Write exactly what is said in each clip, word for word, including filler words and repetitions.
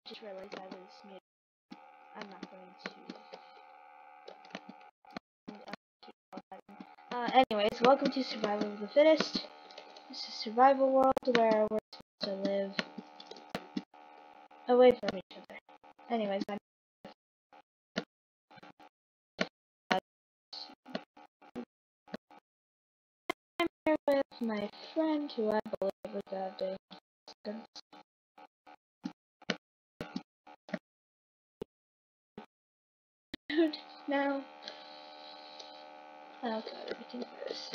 just realized I was muted. I'm not going to. Uh, anyways, welcome to Survival of the Fittest. This is a survival world where we're supposed to live away from each other. Anyways, I'm here with my friend who I believe was having seconds. Now, oh god, everything goes.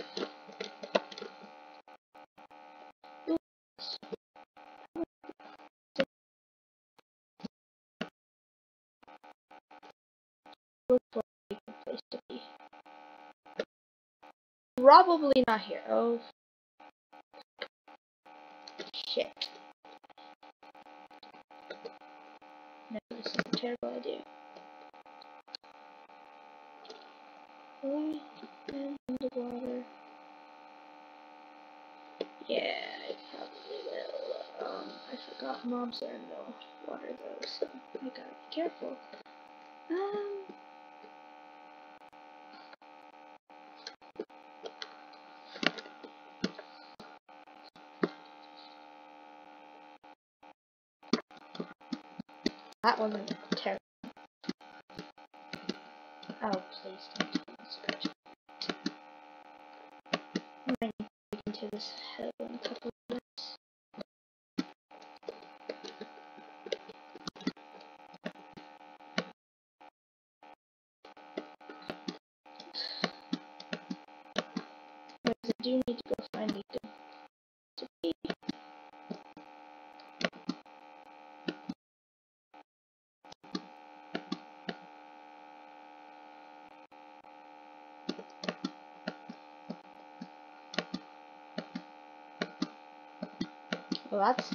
Looks like a good place to be. Probably not here. Oh shit. No, this is a terrible idea. Going in the water. Yeah, I probably will. Um, I forgot mobs are in the water though, so I gotta be careful. Um. That wasn't terrible. Oh, please don't do this. I might need to dig into this hill in a couple of minutes. But I do need to go find a good to be. Well, that's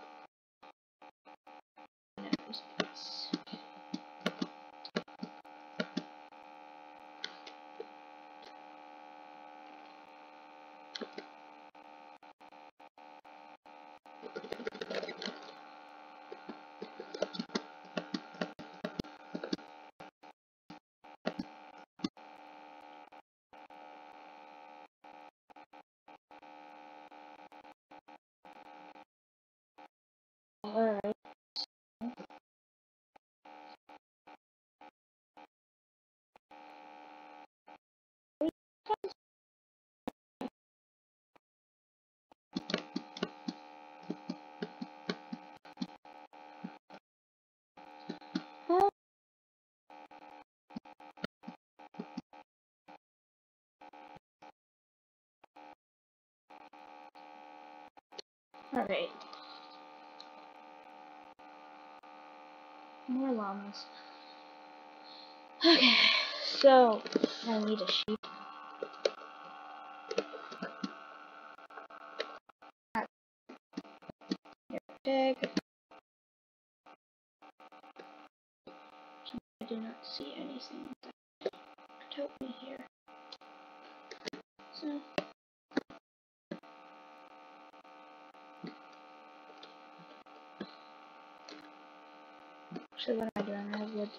alright. Alright. More llamas. Okay, so I need a sheep. You're a pig. I do not see anything that could help me here. So actually, what am I doing? I have wood.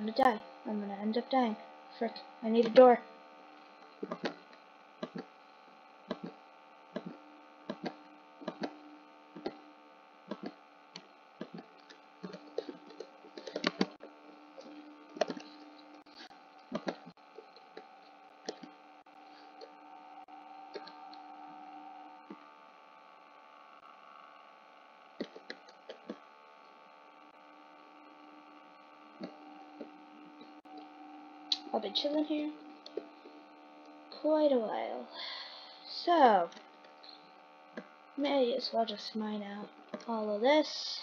gonna die. I'm gonna end up dying. Frick, I need a door. I'll be chilling here quite a while. So, may as well just mine out all of this.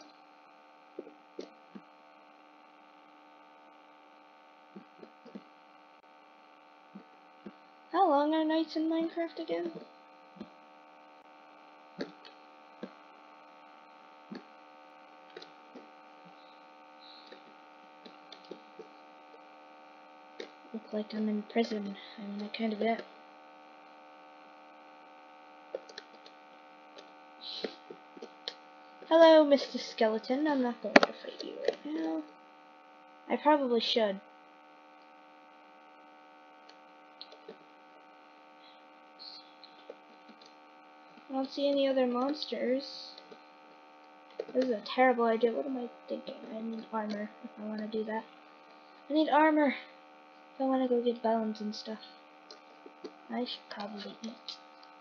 How long are nights in Minecraft again? Look like I'm in prison. I mean, I kind of am. Hello, Mister Skeleton. I'm not going to fight you right now. I probably should. I don't see any other monsters. This is a terrible idea. What am I thinking? I need armor if I want to do that. I need armor if I want to go get bones and stuff. I should probably eat.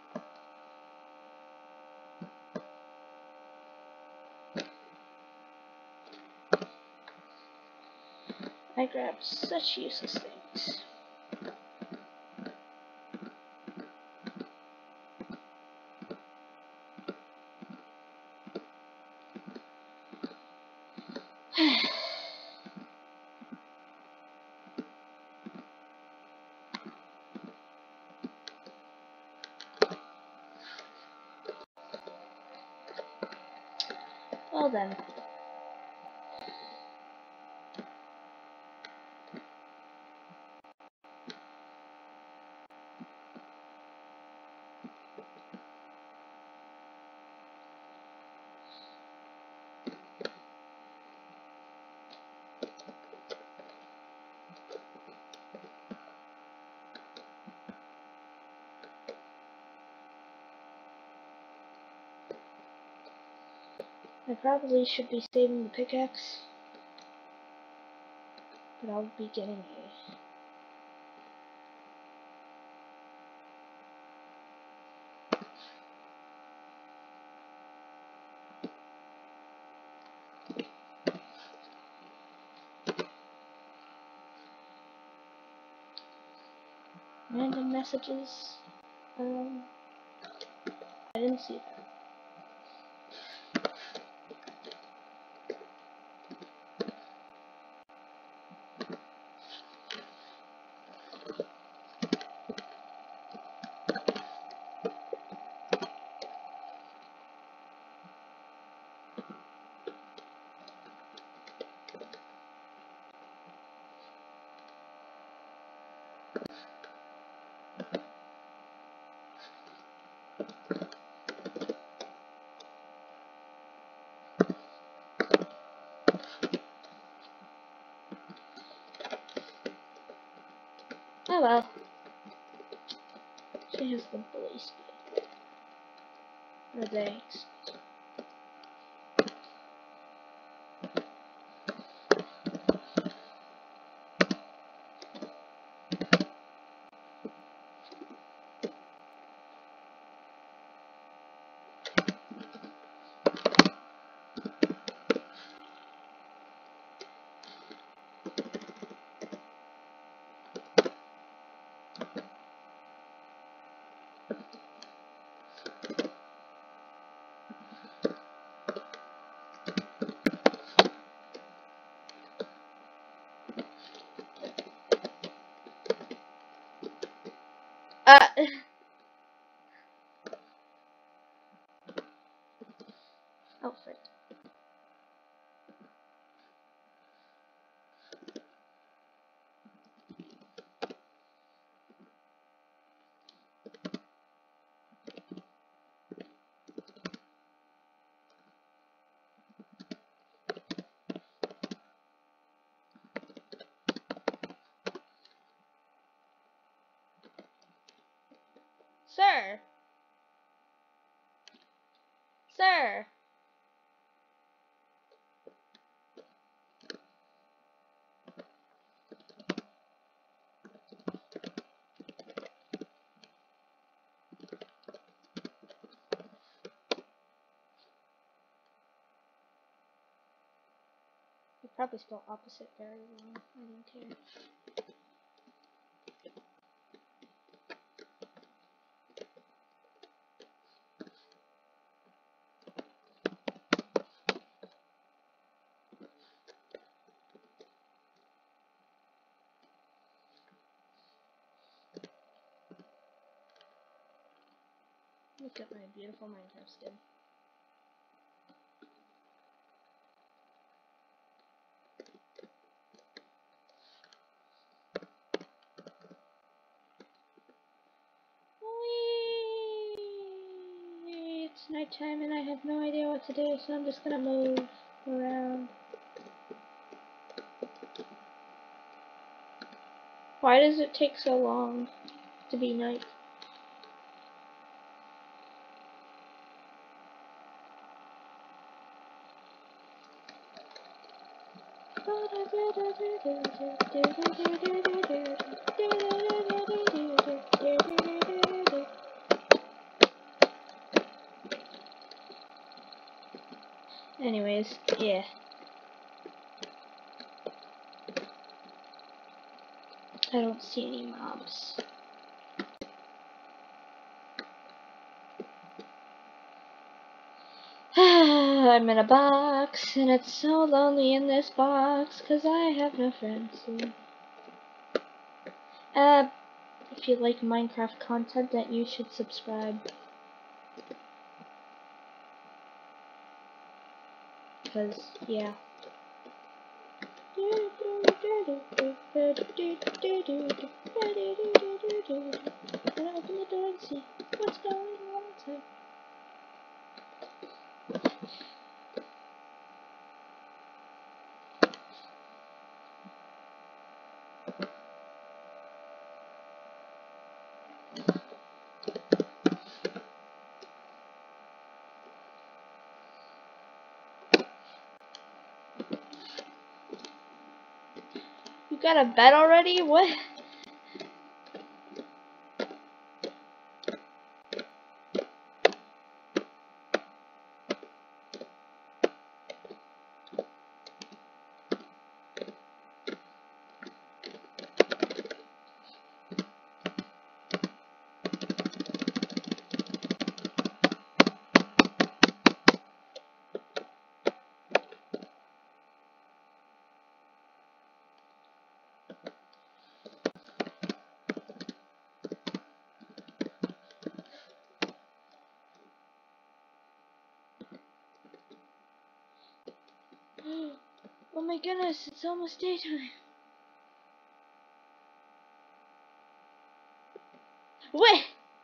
I grabbed such useless things. Well then. I probably should be saving the pickaxe, but I'll be getting a random messages. Um, I didn't see that. Oh well. She has the bully speed. Or they. Uh. Oh, frick. Sir! You probably spelled opposite very wrong. I don't care. Look at my beautiful Minecraft skin. Whee! It's nighttime and I have no idea what to do, so I'm just gonna move around. Why does it take so long to be night? Anyways, yeah. I don't see any mobs. I'm in a box, and it's so lonely in this box, 'cause I have no friends. Uh, if you like Minecraft content, then you should subscribe. Because, yeah. I open the door and see what's going on outside. You got a bed already? What? Oh my goodness, it's almost daytime. Wait!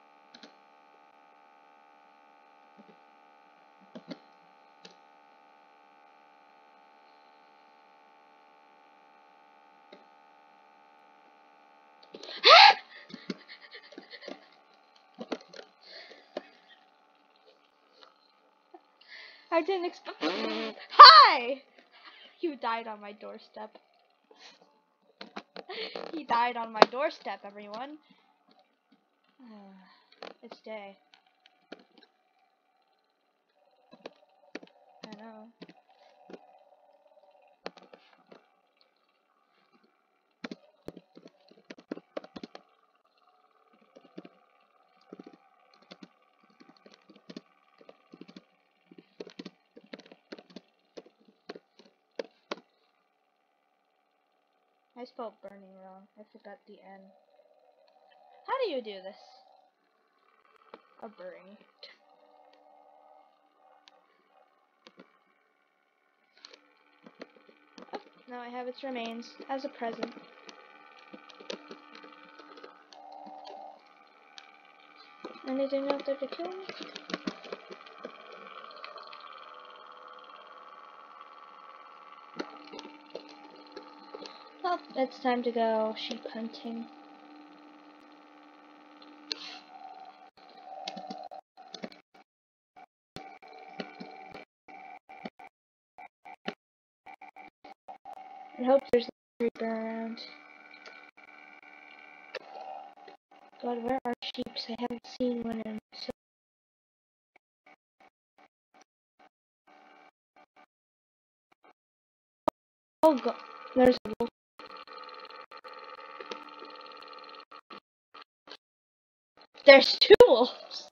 I didn't expect. Hi! You died on my doorstep. He died on my doorstep, everyone. It's day. I know. I spelled burning wrong. I forgot the N. How do you do this? A burning. Oh, now I have its remains as a present. Anything out there to kill me? Well, it's time to go sheep hunting. I hope there's no creeper around. God, where are sheep? I haven't seen one in so. Oh God, there's a wolf. There's two wolves.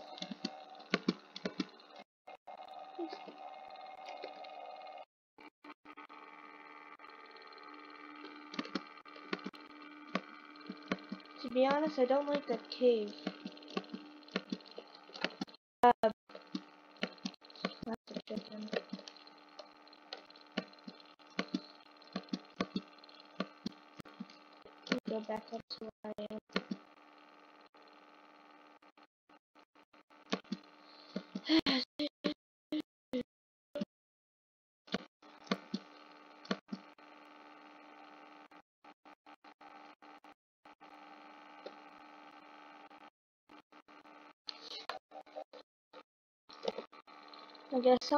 To be honest, I don't like that cave. Uh, that's a chicken. Let me go back up to where I am. I guess so.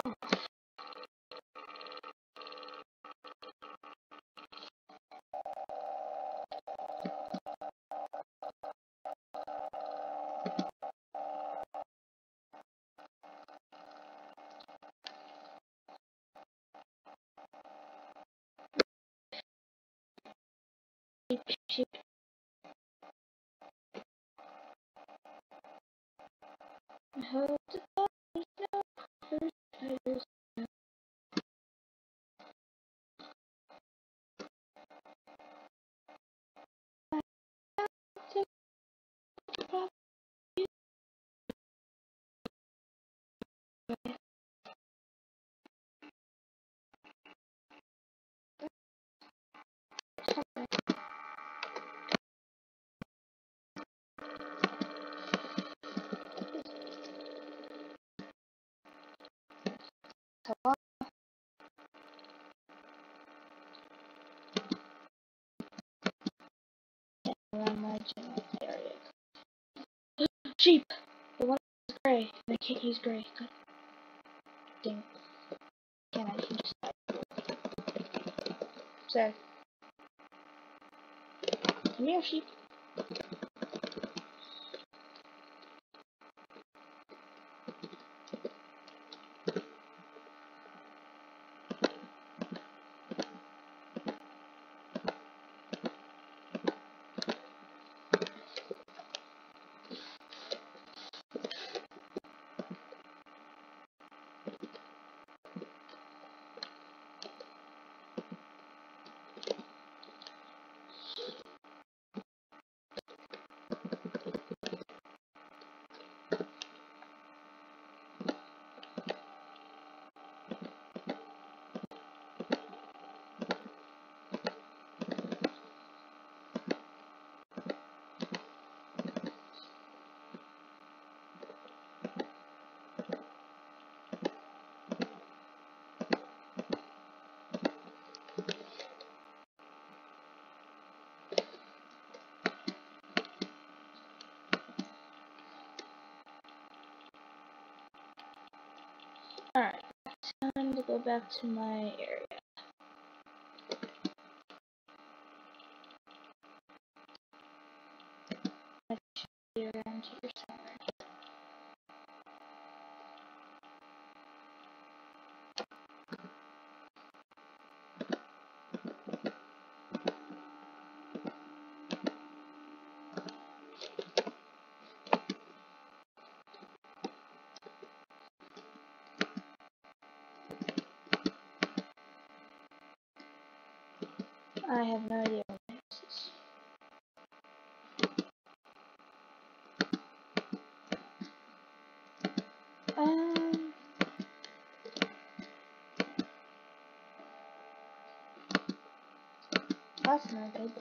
Sheep, sheep. I hope the others know first fighters. Around my general area. Sheep! The one is gray. I can't use gray. God dang it. Can I just die? Sorry. Come here, sheep. Alright, time to go back to my area. I should be around here somewhere. I have no idea what this is. Um, that's not good.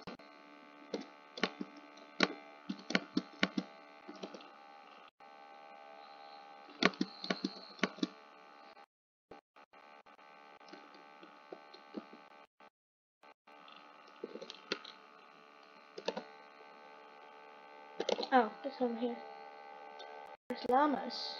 Oh, it's over here. There's llamas.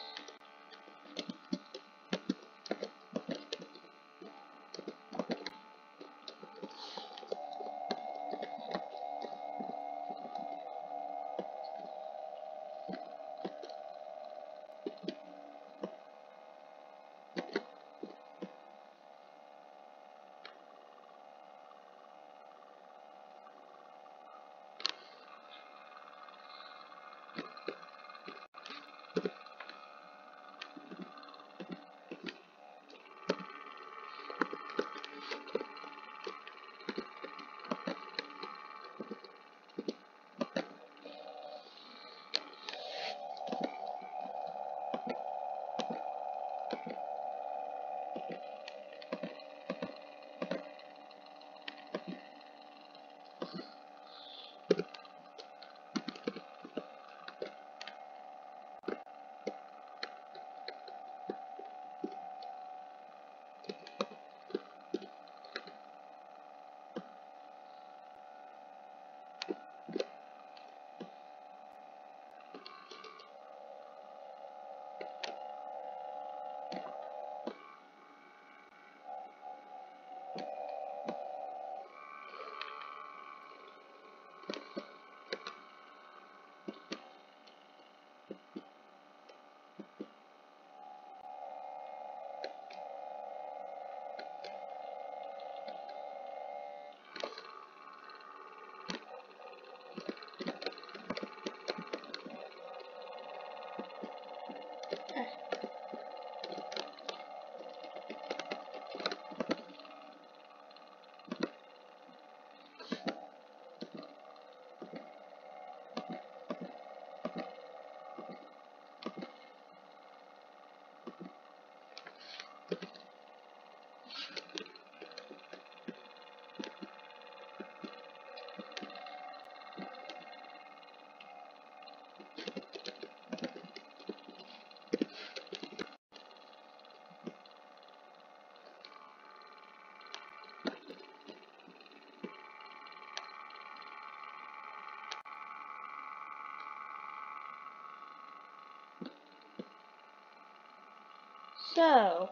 So,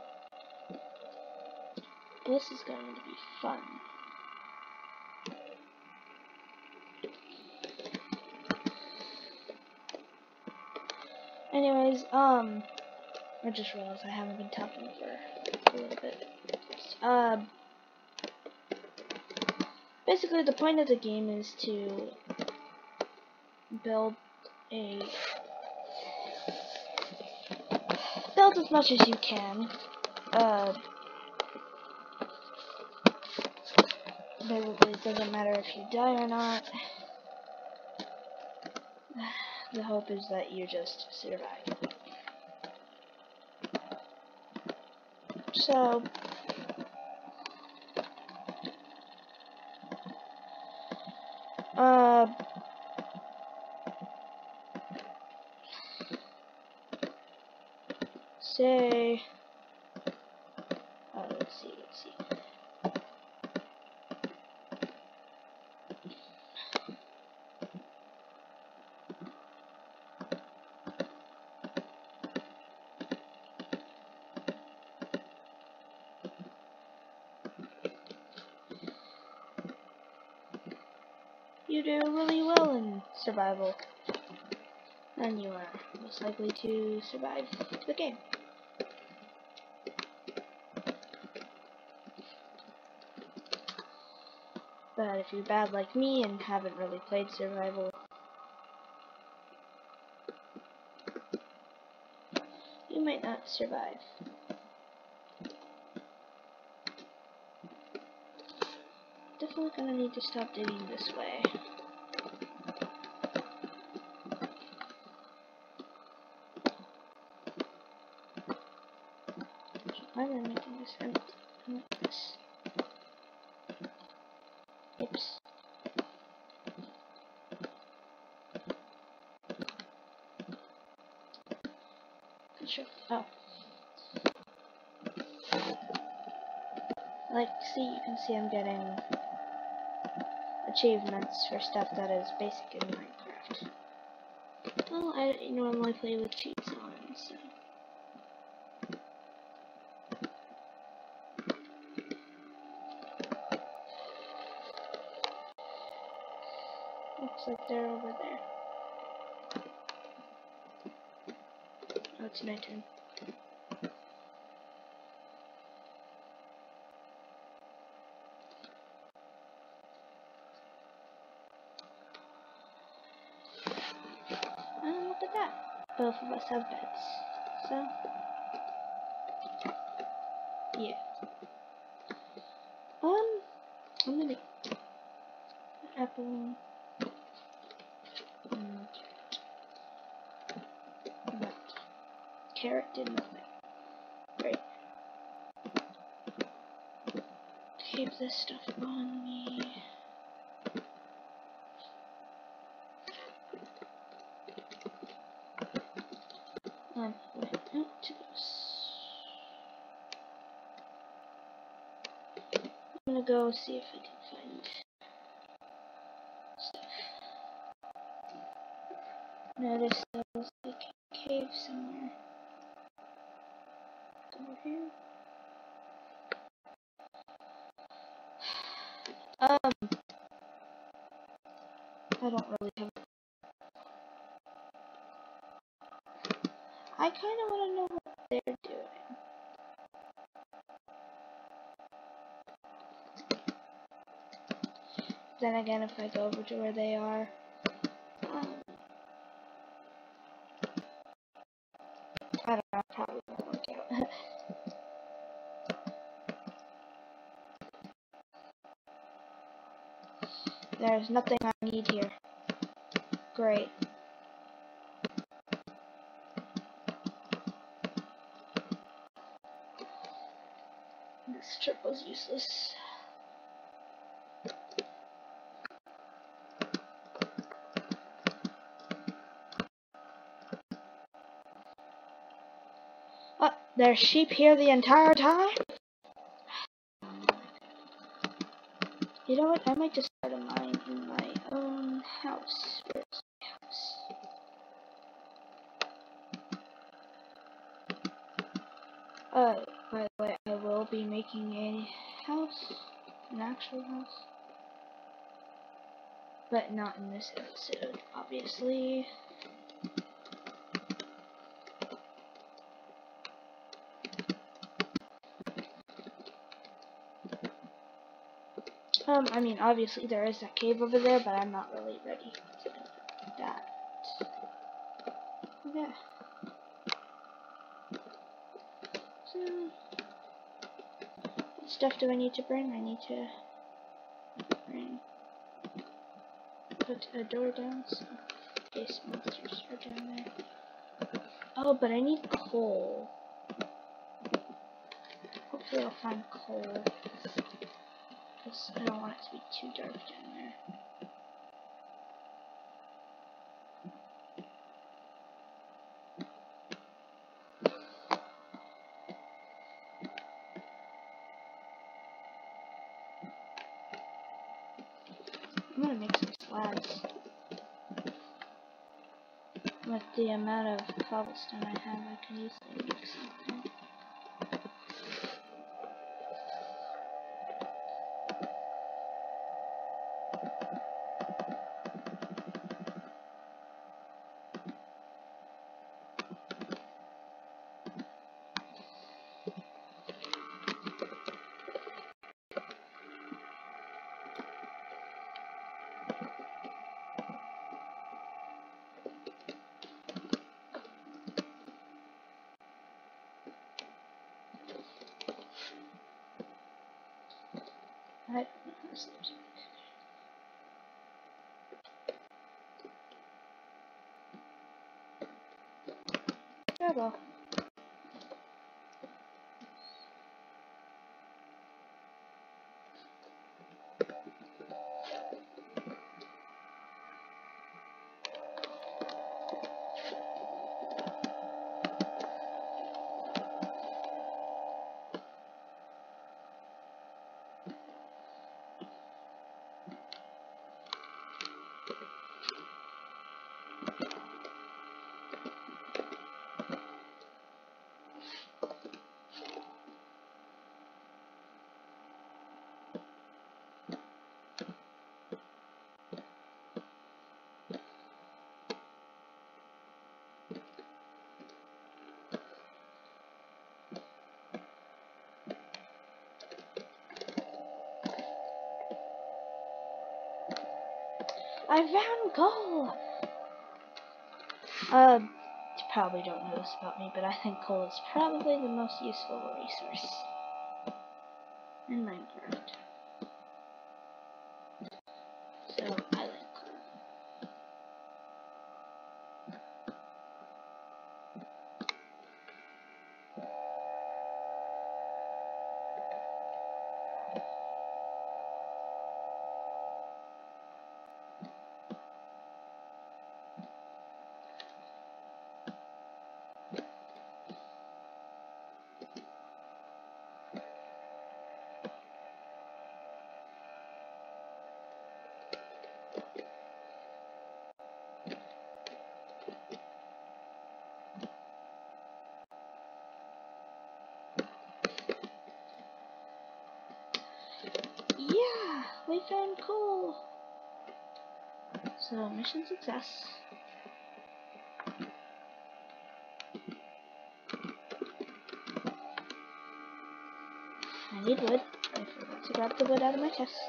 this is going to be fun. Anyways, um, I just realized I haven't been talking for a little bit. Um, basically the point of the game is to build a, build as much as you can. Uh, basically it doesn't matter if you die or not. The hope is that you just survive. So, uh, say, oh, let's see, let's see. You do really well in survival, and you are most likely to survive the game. But if you're bad like me and haven't really played survival, you might not survive. Definitely gonna need to stop digging this way. Why am I making this empty? I want this. Oops. Sure. Oh. Like, see, you can see I'm getting achievements for stuff that is basic in Minecraft. Well, I normally play with cheats on, so. Looks like they're over there. Oh, it's my turn. And look at that. Both of us have beds. So, yeah. Um, I'm gonna apple. Mm, what? Carrot did nothing. Great. Keep this stuff on me. Um, wait, out to this. I'm gonna go see if I can find stuff. Notice there was like a cave somewhere. Over here. Um, I don't really have. I kind of want to know what they're doing. Then again, if I go over to where they are, um, I don't know, probably won't work out. There's nothing I need here. Great. This trip was useless. Oh, there's sheep here the entire time? You know what? I might just start a mine in my own house. Where's my house? Uh, by the way, I will be making a house, an actual house, but not in this episode, obviously. Um, I mean, obviously there is that cave over there, but I'm not really ready to do that. Okay. So, what stuff do I need to bring? I need to bring, put a door down, so in case monsters are down there. Oh, but I need coal. Hopefully I'll find coal, because I don't want it to be too dark down there. I'm gonna make some slabs. With the amount of cobblestone I have, I can easily make something. I don't know how this looks. Terrible. I found coal! Uh, you probably don't know this about me, but I think coal is probably the most useful resource in Minecraft. So, I like coal. Yeah, we found coal. So mission success. I need wood. I forgot to grab the wood out of my chest.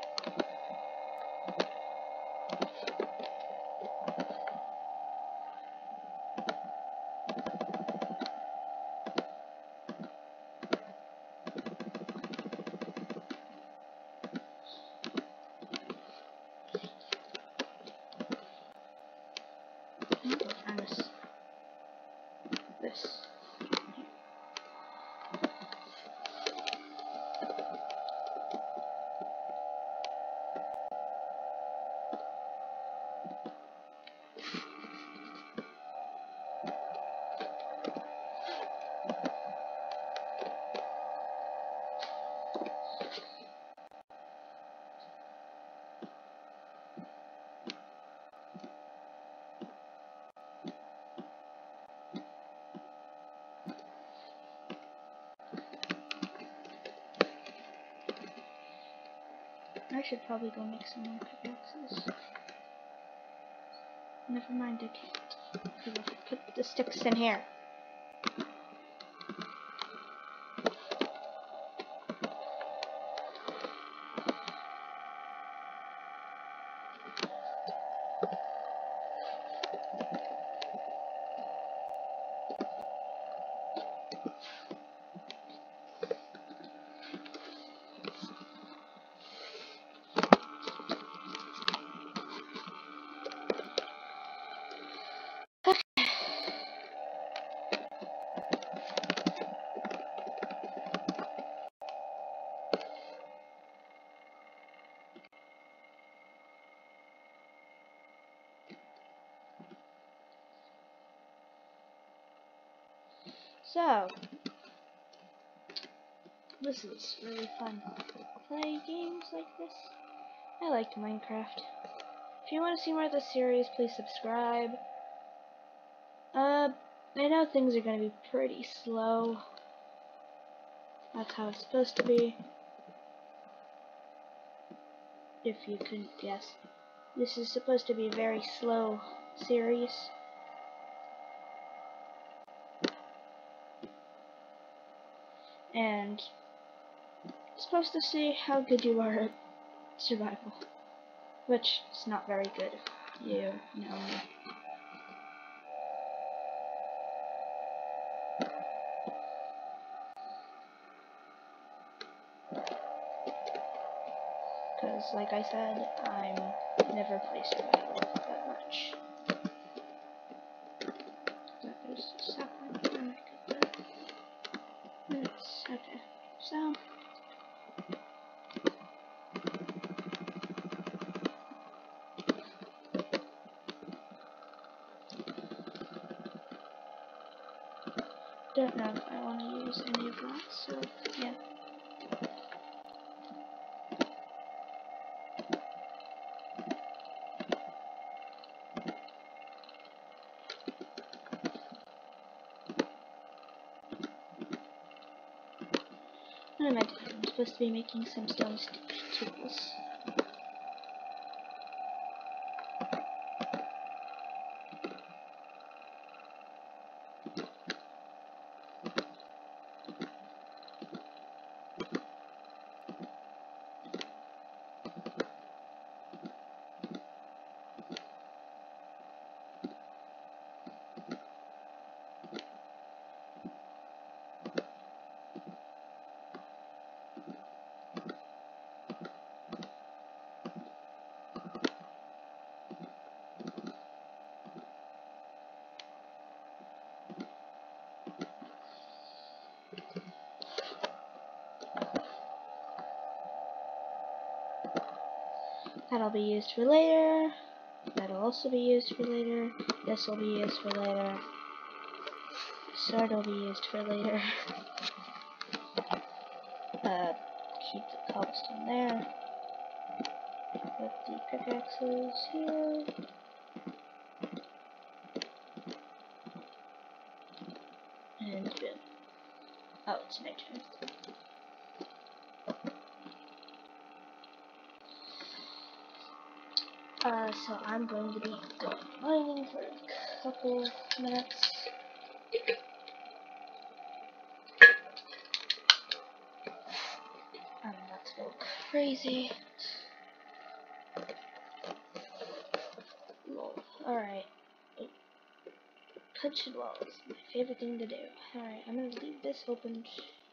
And this. This. I should probably go make some more pickaxes. Never mind, I can't. Because I should put the sticks in here. So, this is really fun. Play games like this. I like Minecraft. If you want to see more of this series, please subscribe. Uh, I know things are going to be pretty slow. That's how it's supposed to be. If you couldn't guess. This is supposed to be a very slow series. And it's supposed to see how good you are at survival. Which is not very good. You know me. Because, like I said, I'm never played survival that much. That is sapling. Minutes. Okay. So. Don't know if I want to use any of that, so yeah. What am I doing? I'm supposed to be making some stone tools. That'll be used for later. That'll also be used for later. This will be used for later. Sword will be used for later. uh, keep the cobblestone there. Put the pickaxes here. And boom. Oh, it's my turn. Uh, so I'm going to be going mining for a couple minutes. I'm not to go crazy. Lol. Alright. Punching walls. My favorite thing to do. Alright, I'm gonna leave this open.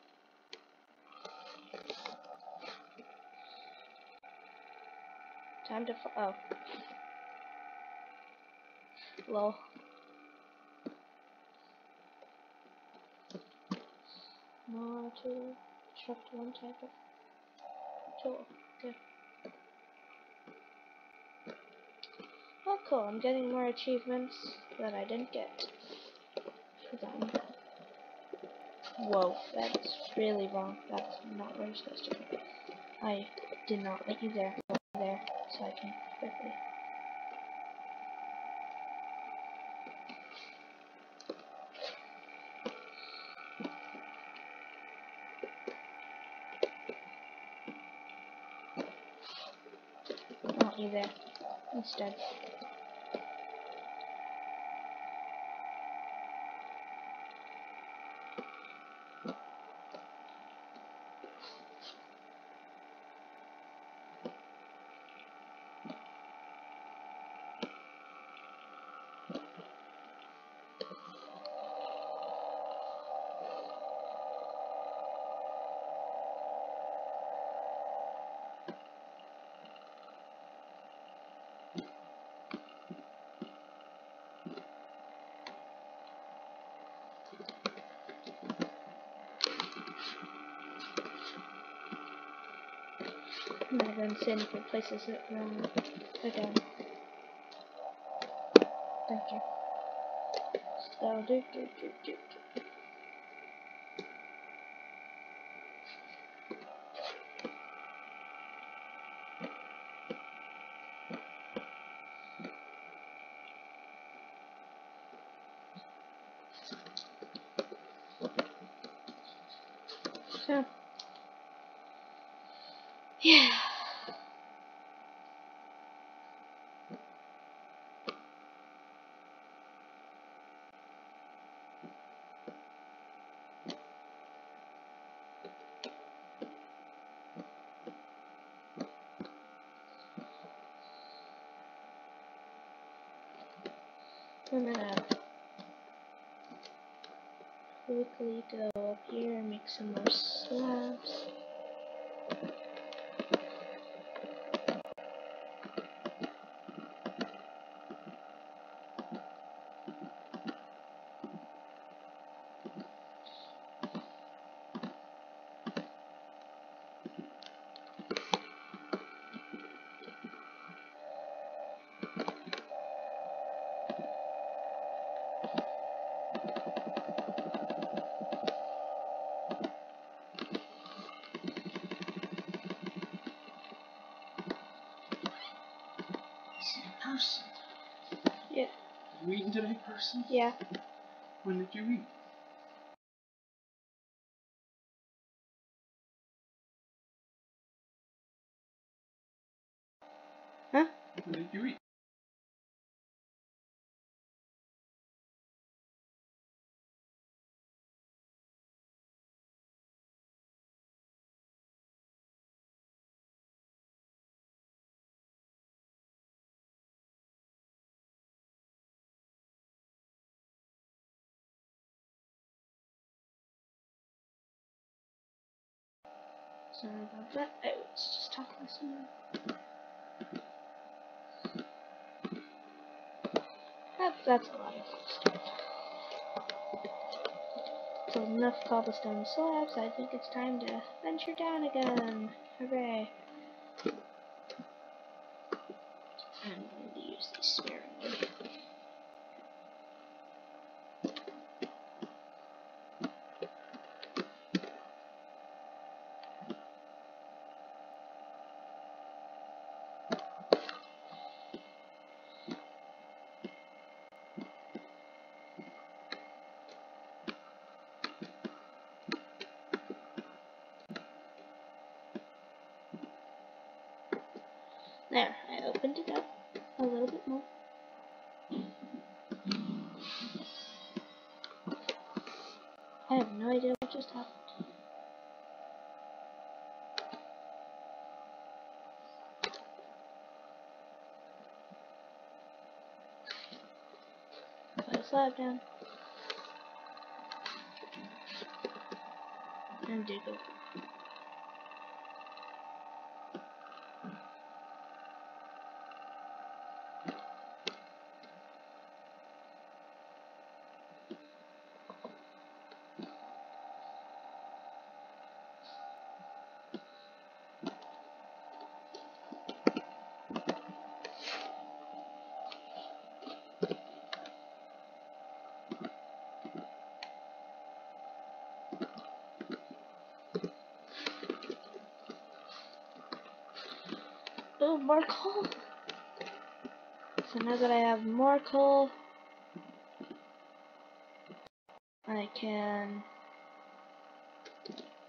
Time to f- oh. Lol. More to construct one type of tool. Okay. Oh cool, I'm getting more achievements that I didn't get. For them. Whoa, that's really wrong. That's not where you're supposed to be. I did not let you there. Go there, so I can quickly. you there instead. I'm not going to say any good places that um, again. Thank you. So, do, do, do, do, do. So, yeah. I'm gonna quickly go up here and make some more slabs. Person. Yeah. You reading today, person? Yeah. When did you read? Huh? When did you read? Sorry about that. I was just talking to someone. That, that's a lot of stuff. So enough cobblestone slabs. I think it's time to venture down again. Hooray. I'm going to use these sparingly. There, I opened it up a little bit more. I have no idea what just happened. Put a slab down. And dig it. Oh, more coal! So now that I have more coal, I can...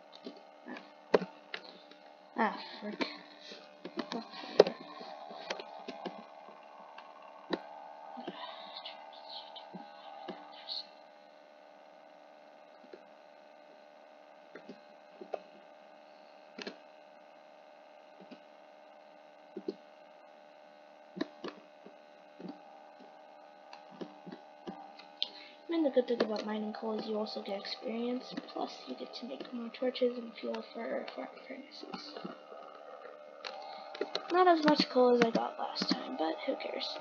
Ah, frick. And the good thing about mining coal is you also get experience, plus you get to make more torches and fuel for fire furnaces. Not as much coal as I got last time, but who cares?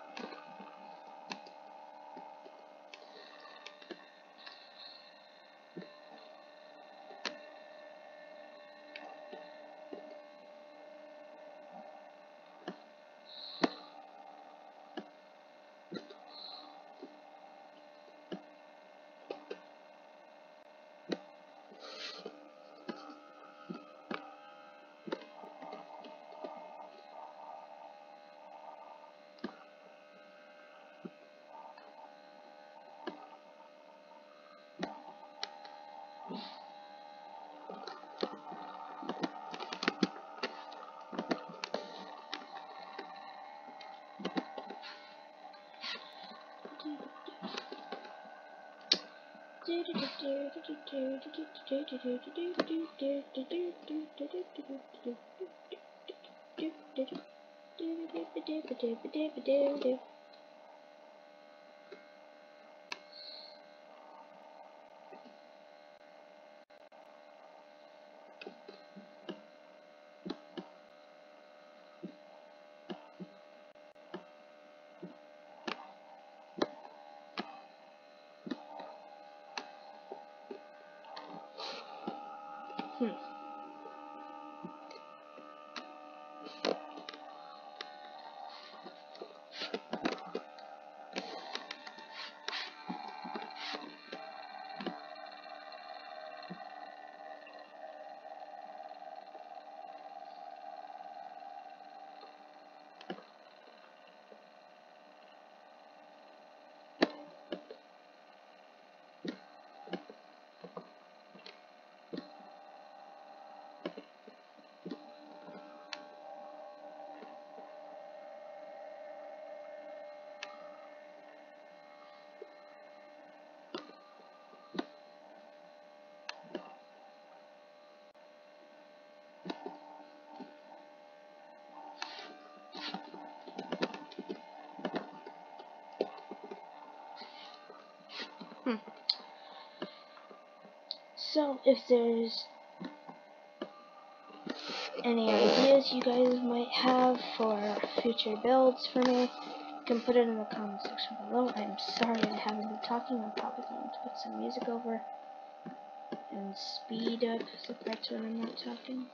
Hmm. Hmm. So, if there's any ideas you guys might have for future builds for me, you can put it in the comment section below. I'm sorry I haven't been talking. I'm probably going to put some music over and speed up the parts when I'm not talking.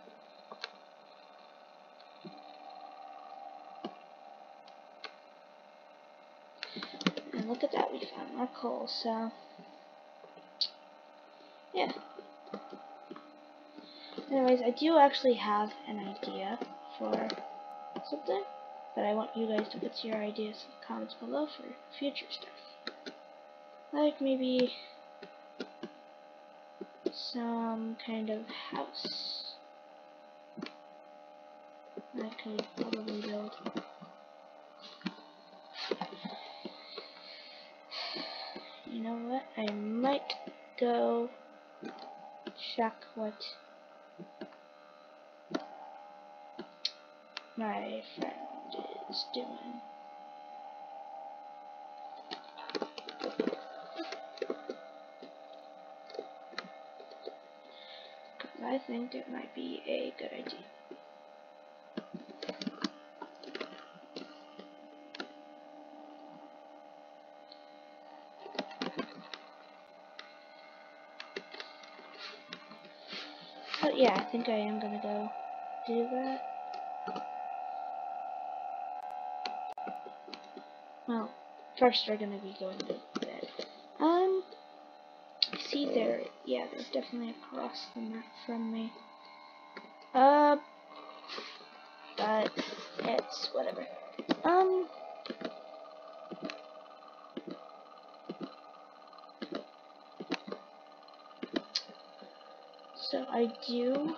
And look at that, we found more coal, so yeah. Anyways, I do actually have an idea for something, but I want you guys to put your ideas in the comments below for future stuff. Like maybe some kind of house I could probably build. You know what? I might go check what my friend is doing. Because I think it might be a good idea. But yeah, I think I am gonna go do that. Well, first we're gonna be going to bed. Um, see there, yeah, there's definitely across the map from me. Uh, but it's whatever. Um, so I do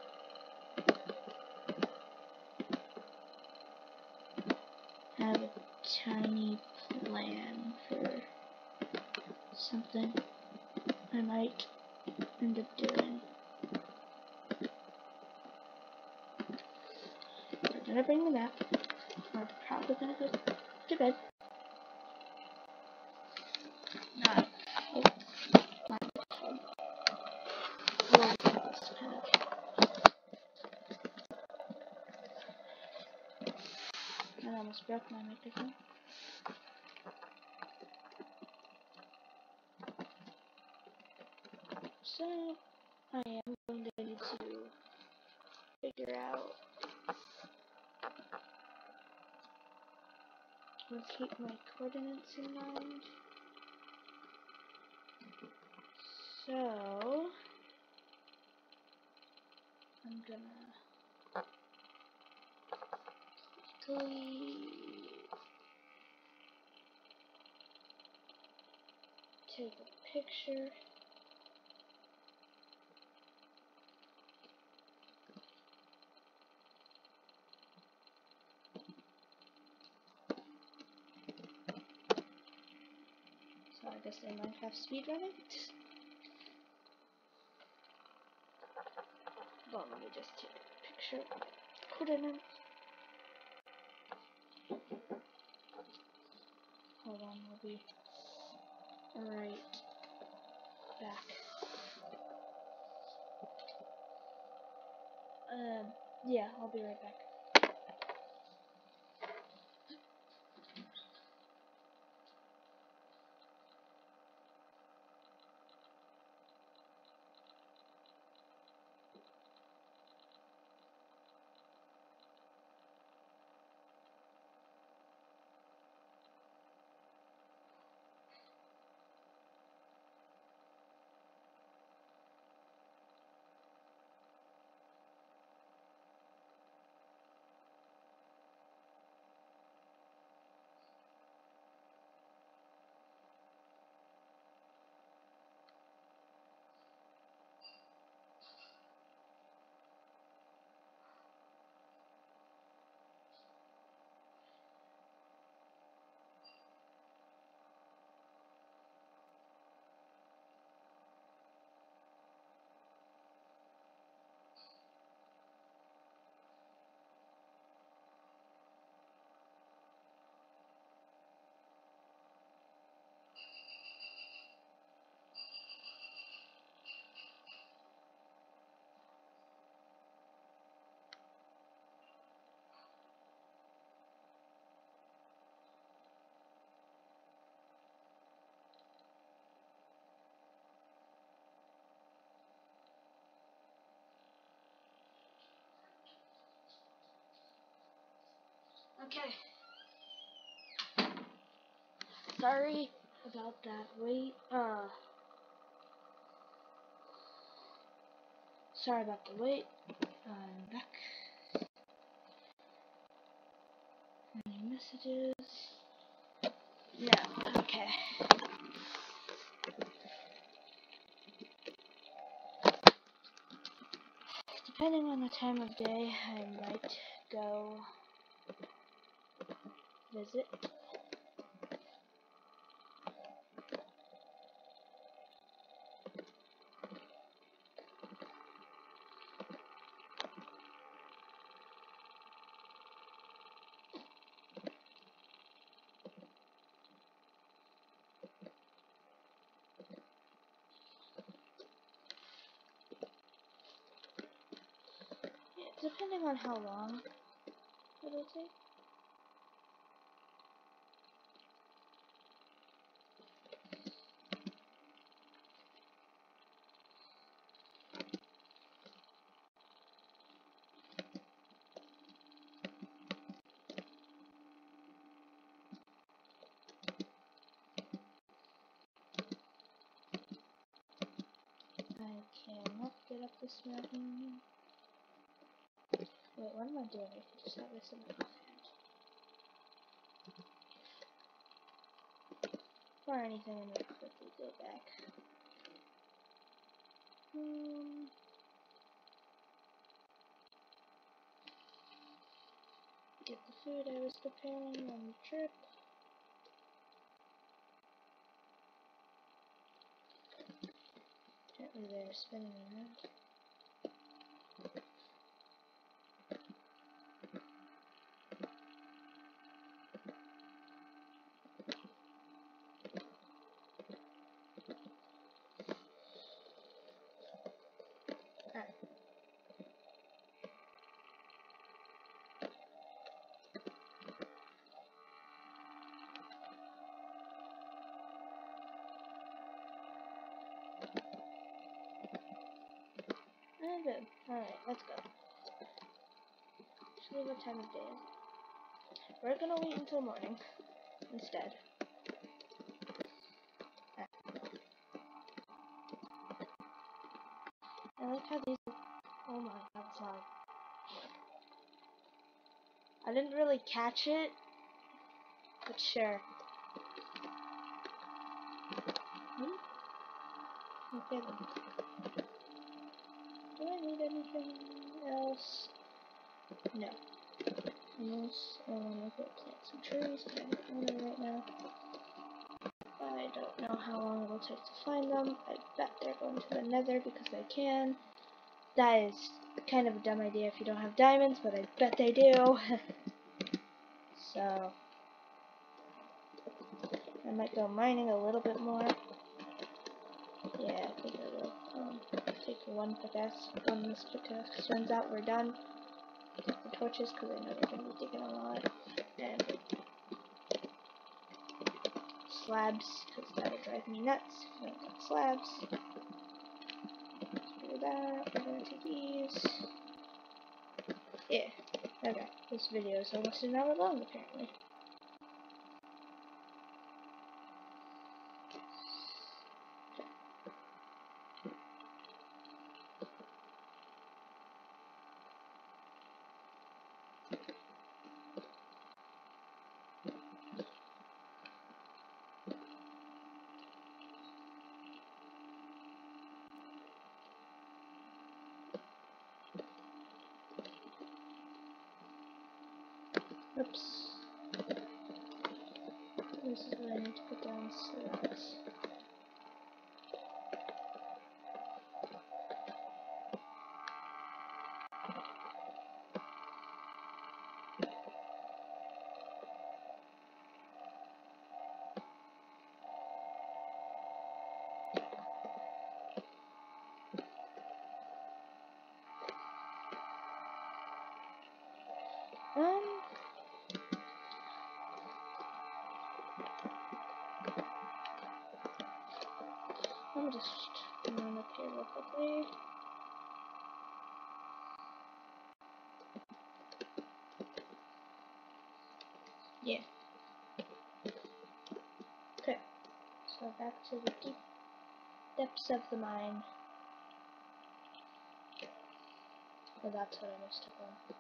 have a tiny plan for something I might end up doing. We're gonna bring the map. We're probably gonna go to bed. Not almost broke my microphone. So, I am going to need to figure out or keep my coordinates in mind. So, I'm gonna quickly take a picture. So I guess they might have speedrunning. Well, let me just take a picture. Coordinates. Hold on, we'll be right back. Um, yeah, I'll be right back. Okay. Sorry about that wait. Uh, sorry about the wait. I'm back. Any messages? No. Okay. Depending on the time of day, I might go visit. Yeah, depending on how long it'll take. I cannot get up this mountain. Wait, what am I doing? I can just have this in my offhand. Or anything, I'm gonna quickly go back. Um, get the food I was preparing on the trip. Apparently they're spinning around. Alright. Oh, good. Alright, let's go. Actually, what time of day is it? We're gonna wait until morning instead. Ah. I like how these. Oh my god, sorry. I didn't really catch it, but sure. Hmm? Okay then. Do I need anything else? No. Unless I want to go plant some trees, but I don't want to right now. I don't know how long it will take to find them. I bet they're going to the nether because they can. That is kind of a dumb idea if you don't have diamonds, but I bet they do. So, I might go mining a little bit more. Yeah, I think I will. Um, take one pickaxe. When this pickaxe turns out, we're done. Take the torches because I know they're going to be digging a lot. And slabs, because that would drive me nuts if I don't got slabs. Do that. We're going to take these. Yeah. Okay. This video is almost an hour long, apparently. Oops. This is what I need to put down slabs. Um, let me just run up here real quickly. Yeah. Okay. So back to the deep depths of the mine. Oh, that's what I missed up on.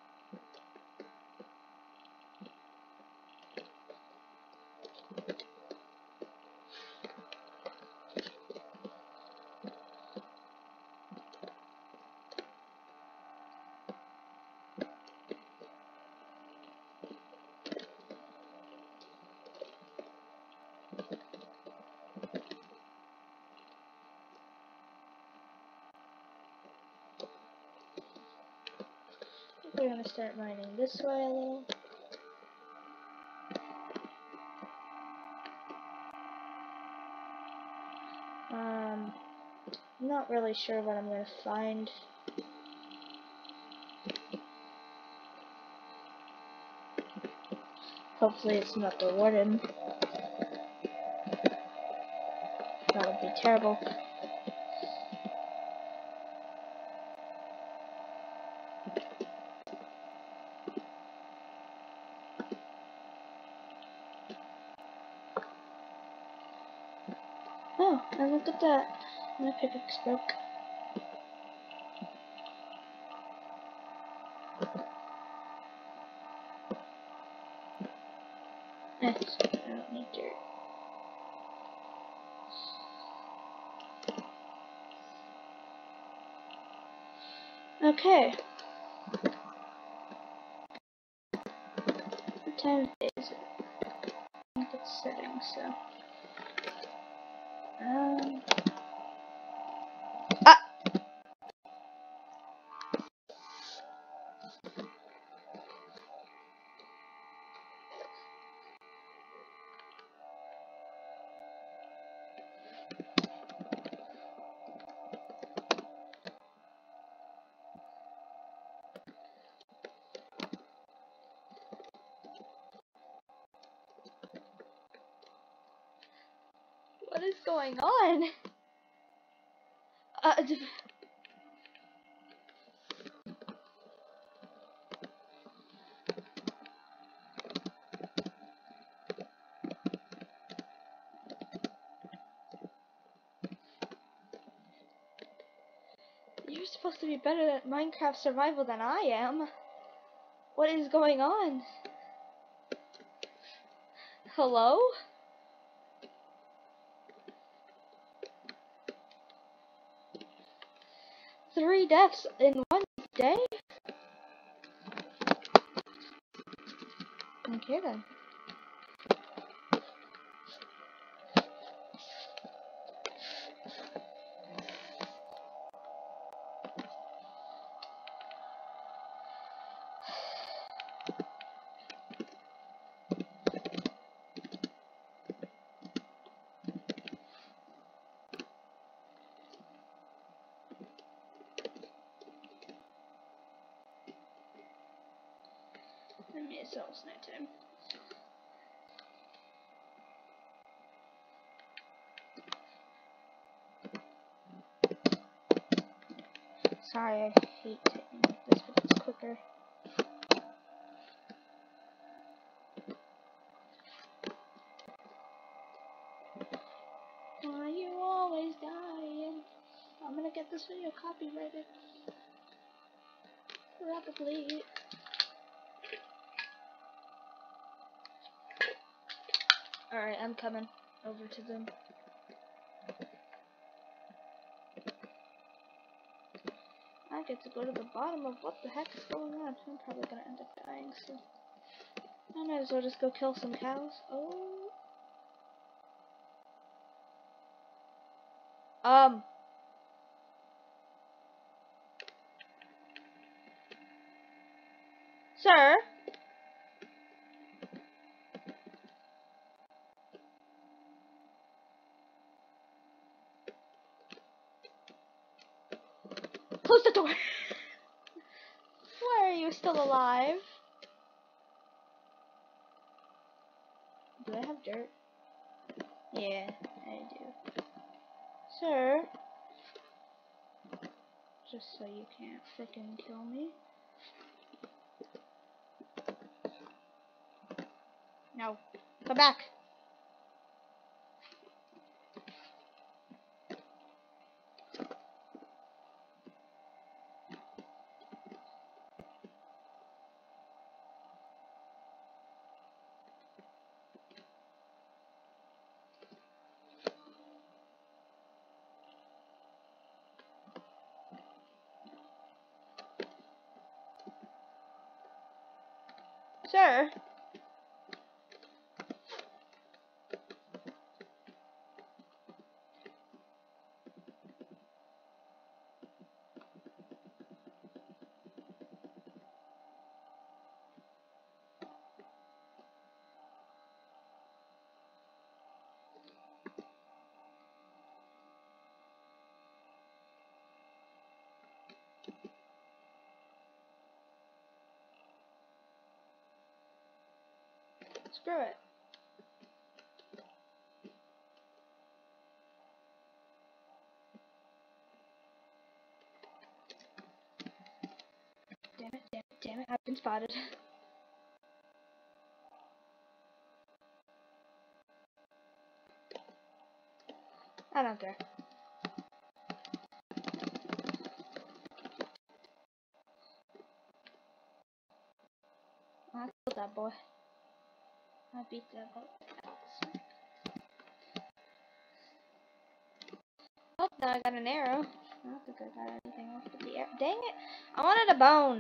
I think we're gonna start mining this way a little. Um, I'm not really sure what I'm gonna find. Hopefully it's not the warden. That would be terrible. Oh, and look at that. My pickaxe broke. Eh, I don't need dirt. Okay. What time of day is it? I think it's setting, so. Um. Ah! What is going on? Uh, supposed to be better at Minecraft survival than I am. What is going on? Hello? Three deaths in one day? Okay then. I mean, it's almost night time. Sorry, I hate taking this, but it's quicker. Why you always dying? I'm gonna get this video copyrighted. Probably. Alright, I'm coming over to them. I get to go to the bottom of what the heck is going on. I'm probably gonna end up dying, so I might as well just go kill some cows. Oh. Um. Sir? Close the door! Why are you still alive? Do I have dirt? Yeah, I do. Sir? Just so you can't frickin' kill me. No. Come back! Sir? Screw it. Damn it, damn it, damn it, I've been spotted. I don't care. I killed that boy. I beat that boy. Oh, now I got an arrow. I don't think I got anything else but the arrow. Dang it! I wanted a bone!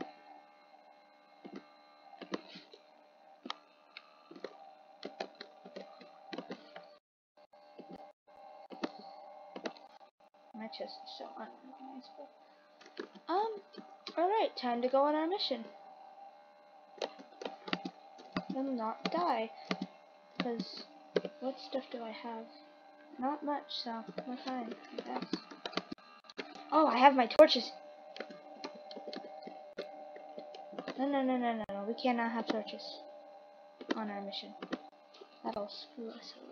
My chest is so unrecognizable. Um, alright, time to go on our mission. And not die. Because, what stuff do I have? Not much, so we're fine, I guess. Oh, I have my torches! No, no, no, no, no, no, we cannot have torches on our mission. That'll screw us over.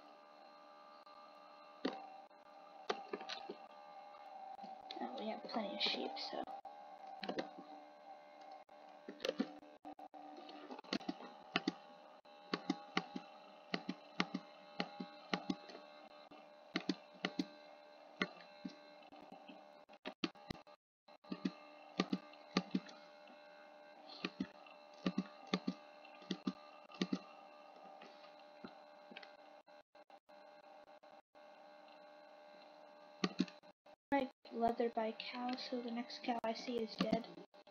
Oh, we have plenty of sheep, so. leather by cow, so the next cow I see is dead.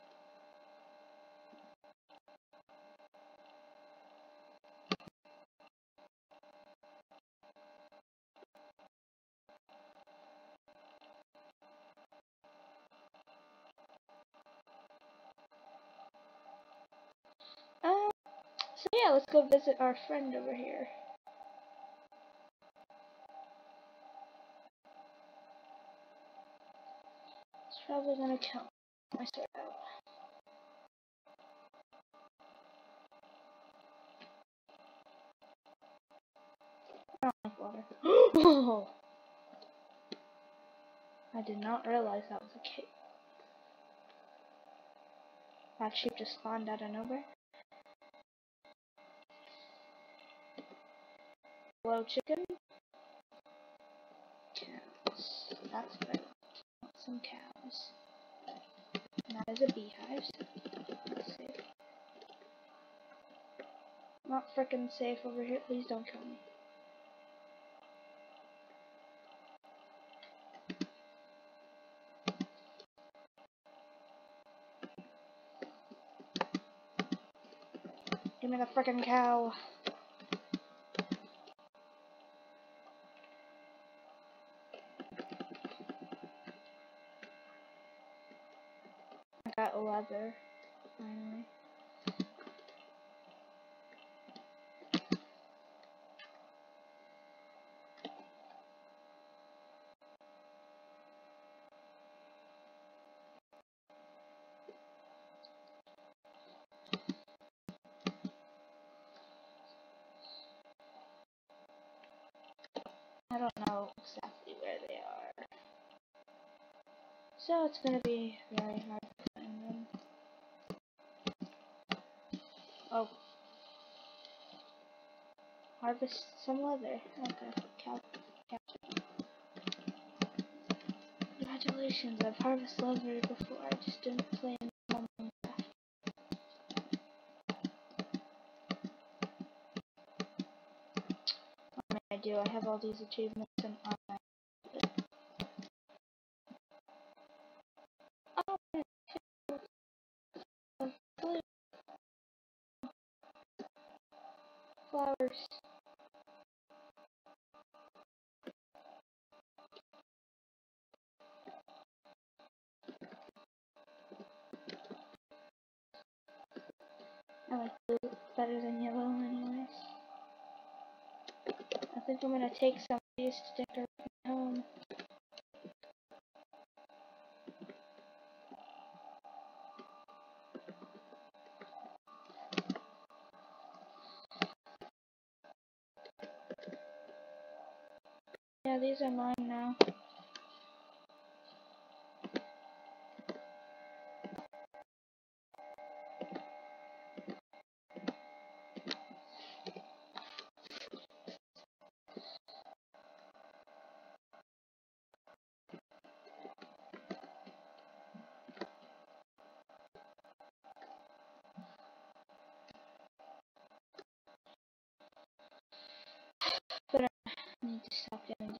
Um, so yeah, let's go visit our friend over here. He's probably gonna kill me. I swear out. I don't like water. Oh! I did not realize that was a cave. That sheep just spawned out of nowhere. Hello, chicken. Cows. That's what I want. Some cows. And that is a beehive. So that's safe. Not frickin' safe over here. Please don't kill me. Give me the frickin' cow. I got leather, finally. I don't know exactly where they are. So it's gonna be very hard to find them. Oh. Harvest some leather. Okay. Cow. Cow. Congratulations, I've harvested leather before. I just didn't play in Minecraft. I mean, I do. I have all these achievements and online. Oh, blue flowers. I like blue better than yellow anyways. I think I'm gonna take some of these to decorate my home. Yeah, these are mine now. But I need to stop getting.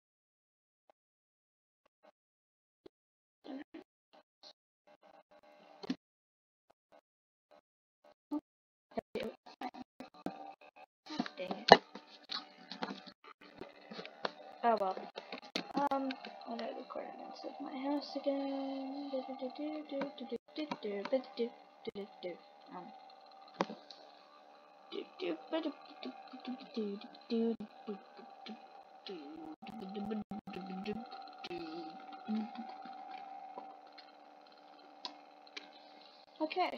Dang it. Oh well. Um, what are the coordinates of my house again? Do do do do do do do do do do do do. Um. Do do do do do do do do do. Okay.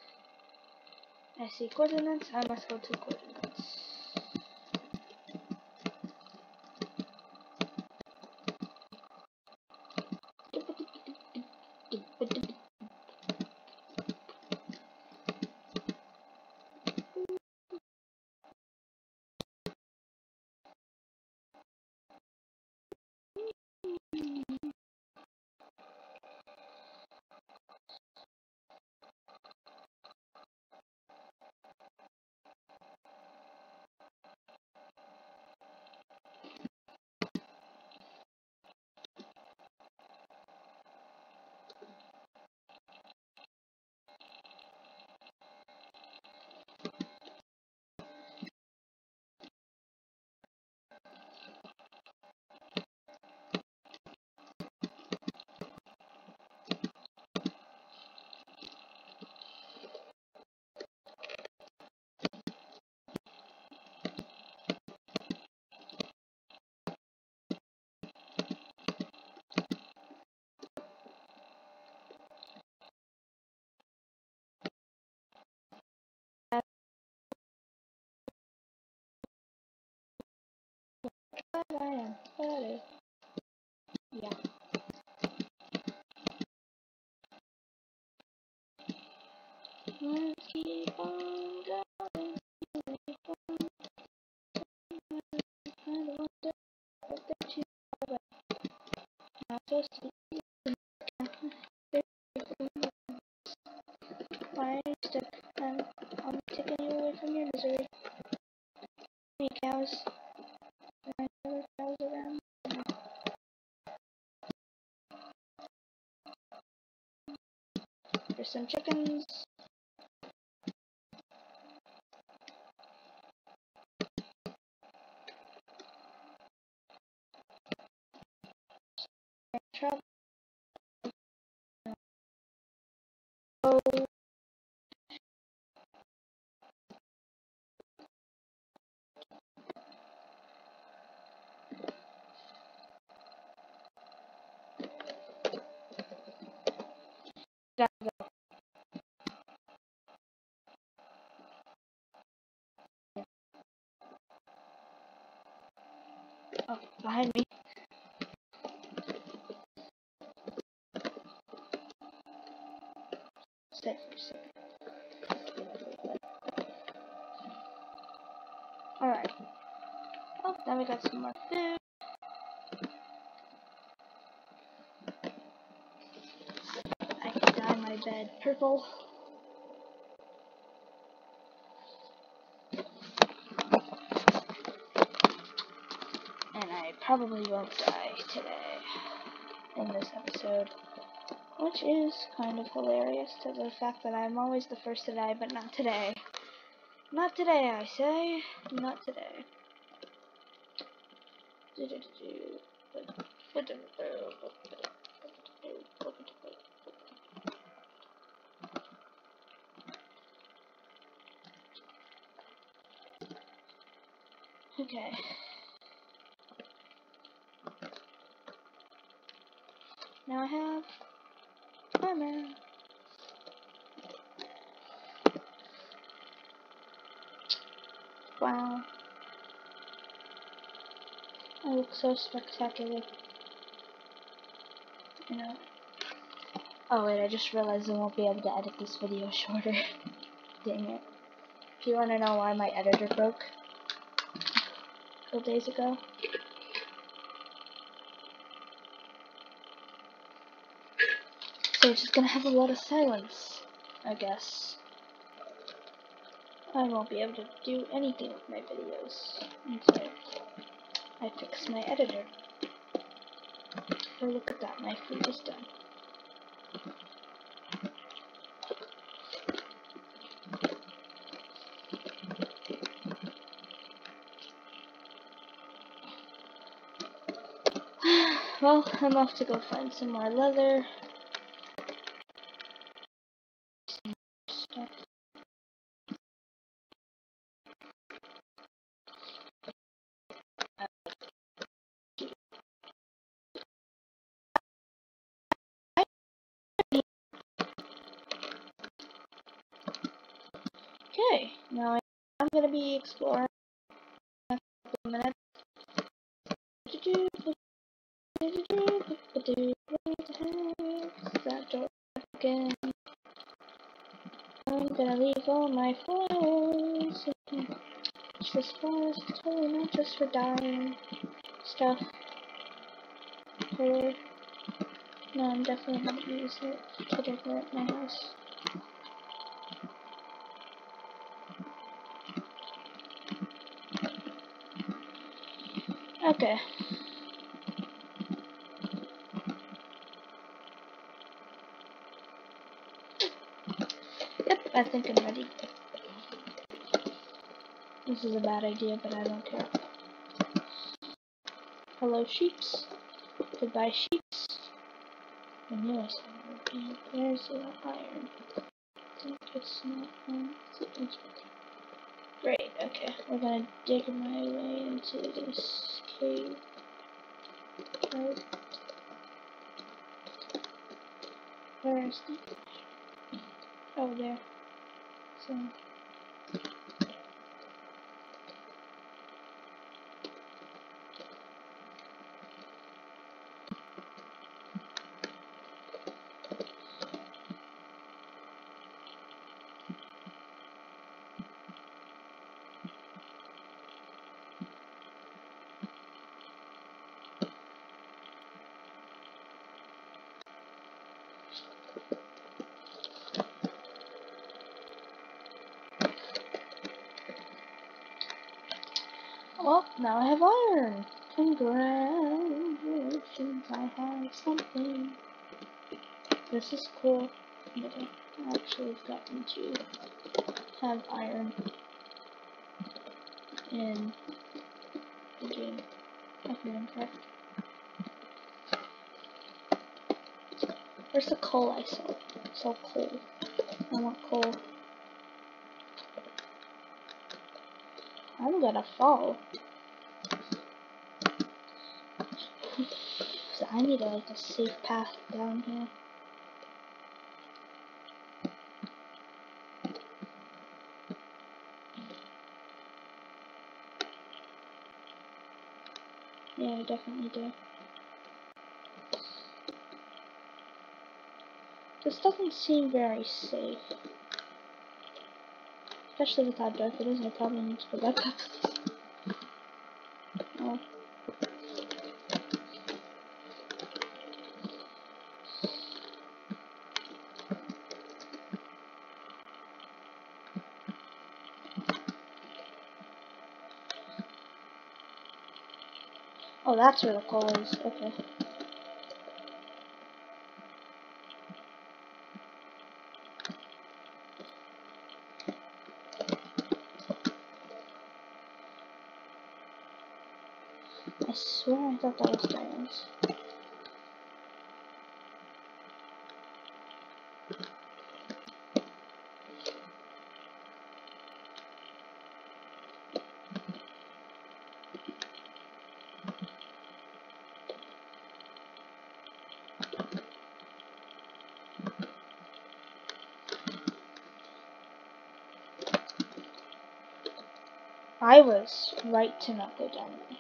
I see coordinates. I must go to coordinates. glad I am. But yeah. Let's keep on going. I wonder what the two are not supposed to be. Why step I'm I'm taking you away from your misery. Hey cows. There are other cows around. There's some chickens. Trouble. Oh. Oh, behind me. Stay for a second. Alright. Oh, now we got some more food. I can dye my bed purple. And I probably won't die today in this episode. Which is kind of hilarious to the fact that I'm always the first to die, but not today. Not today, I say. Not today. Okay. Now I have armor. Wow. I look so spectacular. You know. Oh wait, I just realized I won't be able to edit this video shorter. Dang it. If you want to know why my editor broke a couple days ago. So it's just gonna have a lot of silence, I guess. I won't be able to do anything with my videos until I fix my editor. Oh, look at that, my food is done. Well, I'm off to go find some more leather. Stuff. Okay, now I'm gonna be exploring in a couple of minutes. That door again. I'm gonna leave all my flowers. This flowers is totally not just for dyeing stuff. For no, I'm definitely gonna use it to decorate my house. Okay. Yep, I think I'm ready. This is a bad idea, but I don't care. Hello, sheeps. Goodbye, sheeps. I knew I said it would be. There's the iron. I think it's not on. It's great, okay. We're gonna dig my way into this cave. Right. Where is the... Oh, there. So... Well, now I have iron. Congratulations, I have something. This is cool. But I actually have gotten to have iron in the game of Minecraft. Where's the coal I sell? I sell coal. I want coal. I'm gonna fall. So I need a, like a safe path down here. Yeah, I definitely do. This doesn't seem very safe. Especially with how dark it is, I probably need to go back up. Oh. Oh, that's where the coal is. Okay. I swear I thought that was diamonds. I was right to not go down there.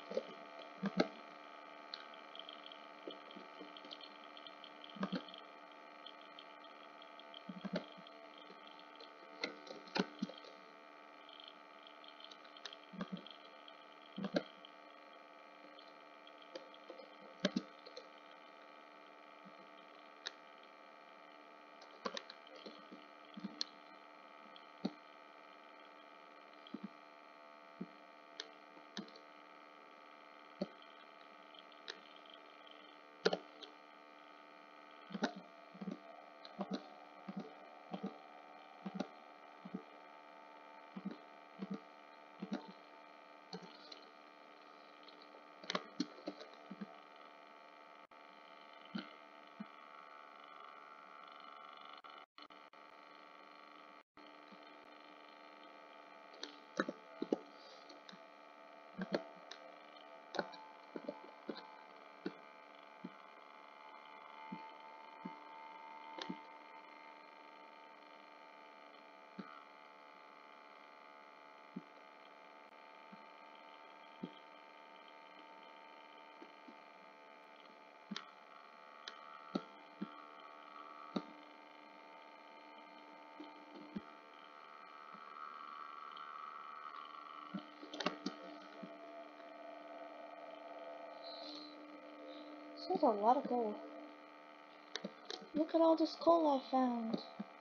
This is a lot of coal. Look at all this coal I found.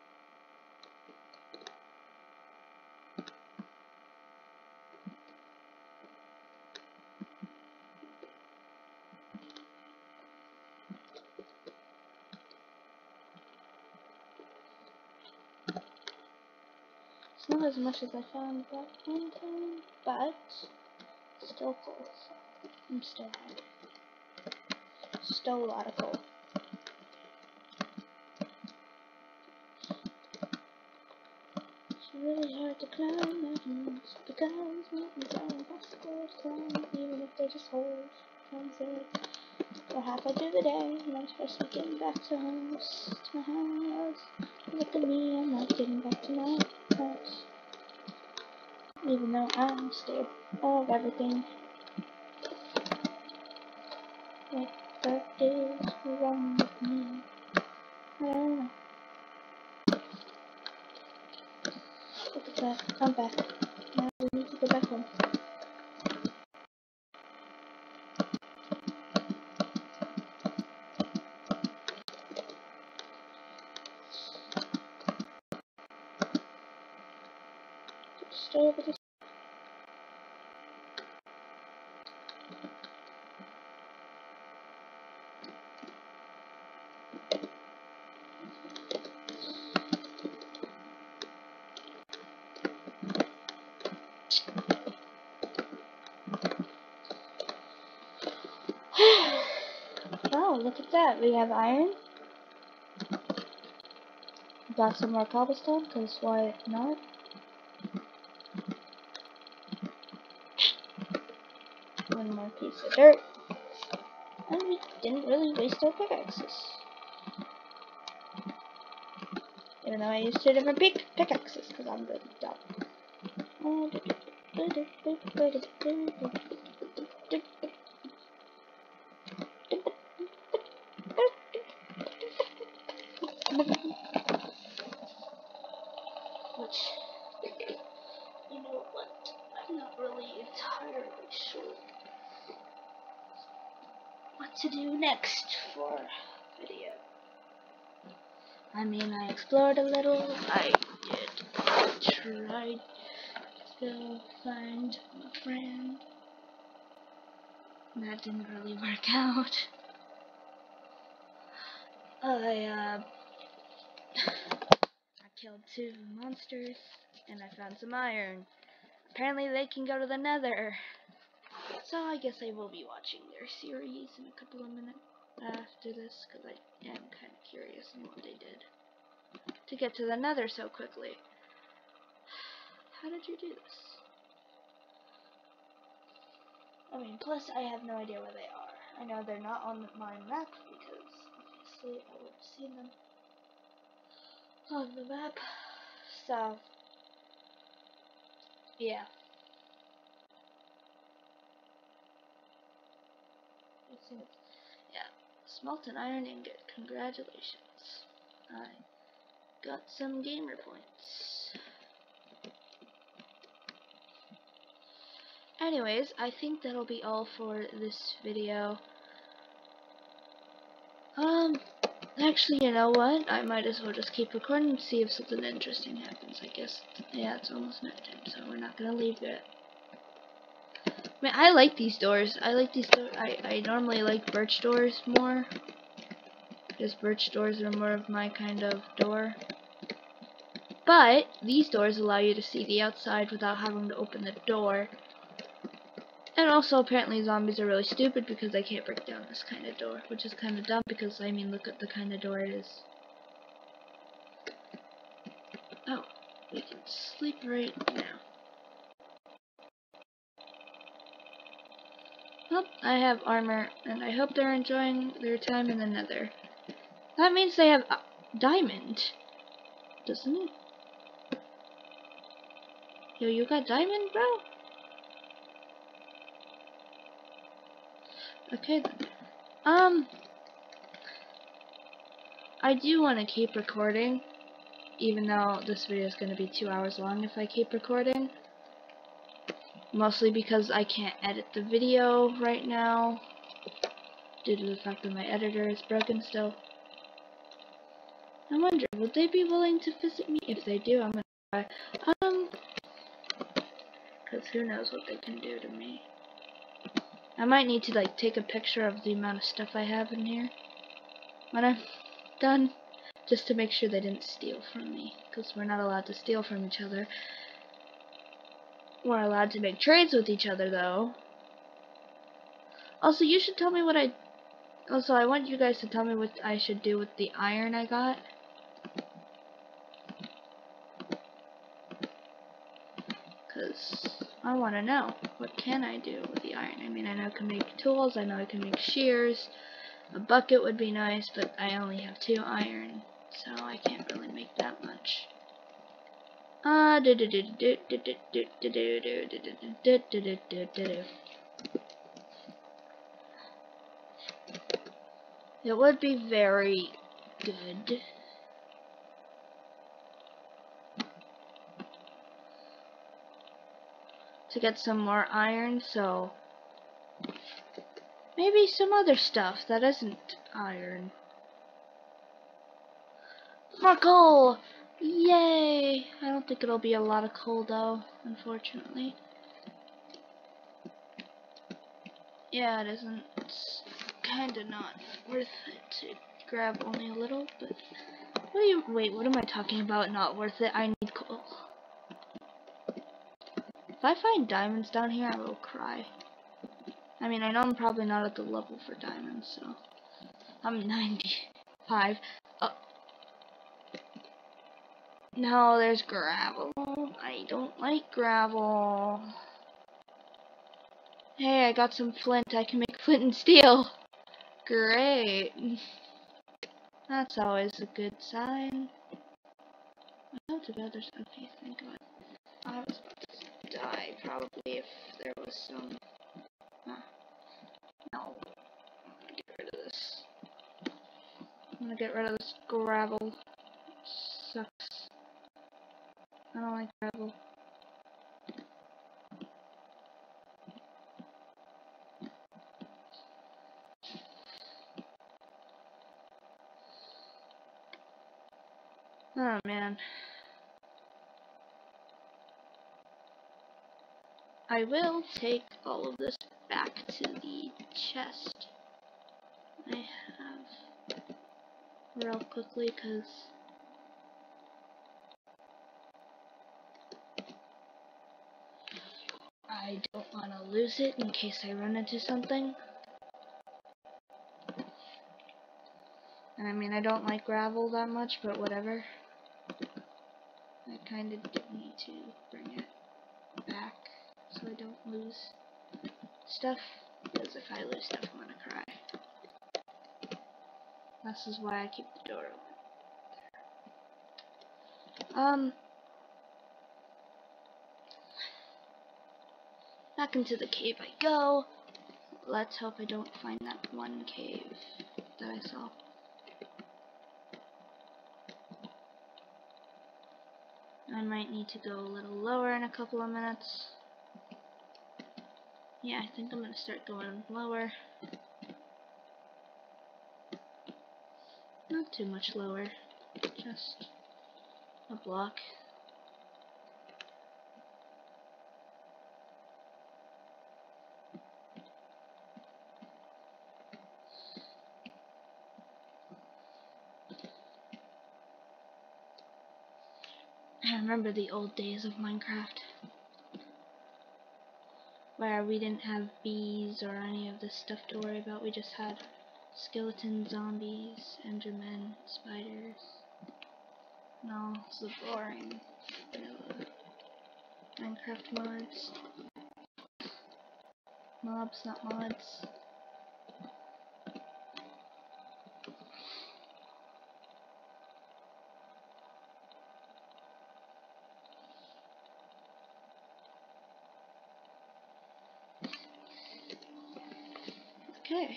It's not as much as I found that one time, but still coal. So I'm still hungry. Still a lot of coal. It's really hard to climb mountains because mountains are impossible to climb, even if they're just holes. Sunset. We're halfway through the day, and I'm supposed to be getting back to house, to my house. Look at me, I'm not getting back to my house. Even though I'm scared of everything. What the is wrong with me? I don't know. Look at that. I'm back. Now we need to go back home. Stay over this look at that. We have iron. Got some more cobblestone, because why not? One more piece of dirt. And we didn't really waste our pickaxes. Even though I used two different pick pickaxes, because I'm really dumb. Which, you know what, I'm not really entirely sure what to do next for video. I mean, I explored a little, I did try to find a friend. That didn't really work out. I, uh, I killed two monsters, and I found some iron. Apparently they can go to the nether. So I guess I will be watching their series in a couple of minutes after this, because I am kind of curious on what they did to get to the nether so quickly. How did you do this? I mean, plus I have no idea where they are. I know they're not on my map, because obviously I would have seen them on the map. So, yeah. It seems, yeah. Smelt an iron ingot. Congratulations. I got some gamer points. Anyways, I think that'll be all for this video. Um, actually, you know what? I might as well just keep recording and see if something interesting happens, I guess. Yeah, it's almost nighttime, so we're not gonna leave yet. I mean, I like these doors. I like these doors. I, I normally like birch doors more, because birch doors are more of my kind of door. But these doors allow you to see the outside without having to open the door. And also, apparently, zombies are really stupid because they can't break down this kind of door, which is kind of dumb because, I mean, look at the kind of door it is. Oh, we can sleep right now. Well, I have armor, and I hope they're enjoying their time in the nether. That means they have uh, diamond, doesn't it? Yo, you got diamond, bro? Okay, then. Um, I do want to keep recording, even though this video is going to be two hours long if I keep recording. Mostly because I can't edit the video right now, due to the fact that my editor is broken still. I wonder, would they be willing to visit me? If they do, I'm gonna try. Um, because who knows what they can do to me. I might need to, like, take a picture of the amount of stuff I have in here when I'm done, just to make sure they didn't steal from me, because we're not allowed to steal from each other. We're allowed to make trades with each other, though. Also, you should tell me what I... Also, I want you guys to tell me what I should do with the iron I got. Because I want to know, what can I do with the iron? I mean, I know I can make tools, I know I can make shears. A bucket would be nice, but I only have two iron, so I can't really make that much. Uh, do do do do do do do do do do do do do do. It would be very good to get some more iron, so maybe some other stuff that isn't iron. More coal! Yay! I don't think it'll be a lot of coal though, unfortunately. Yeah, it isn't. It's kinda not worth it to grab only a little, but what do you wait, what am I talking about? Not worth it. I need coal. If I find diamonds down here, I will cry. I mean, I know I'm probably not at the level for diamonds, so I'm ninety-five. Oh. No, there's gravel. I don't like gravel. Hey, I got some flint. I can make flint and steel. Great. That's always a good sign. Oh, together. Okay, thank God. I was about to die probably if there was some. Huh. No. I'm gonna get rid of this. I'm gonna get rid of this gravel. Sucks. I don't like gravel. Oh man. I will take all of this back to the chest I have real quickly because I don't want to lose it in case I run into something. And I mean, I don't like gravel that much, but whatever. I kind of do need to bring it back so I don't lose stuff, because if I lose stuff I'm gonna cry. This is why I keep the door open. Um, back into the cave I go. Let's hope I don't find that one cave that I saw. I might need to go a little lower in a couple of minutes. Yeah, I think I'm gonna start going lower. Not too much lower, just a block. I remember the old days of Minecraft, where we didn't have bees or any of this stuff to worry about. We just had skeletons, zombies, endermen, spiders. No, it's the boring vanilla Minecraft mods. Mobs, not mods. Okay.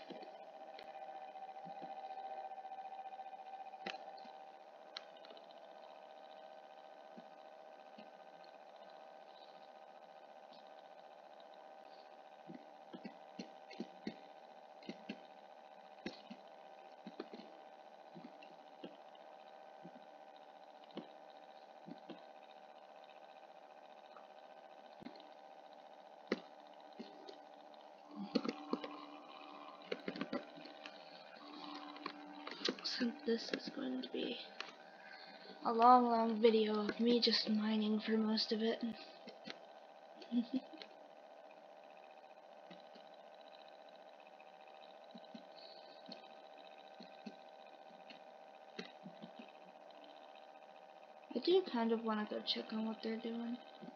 So this is going to be a long, long video of me just mining for most of it. I do kind of want to go check on what they're doing.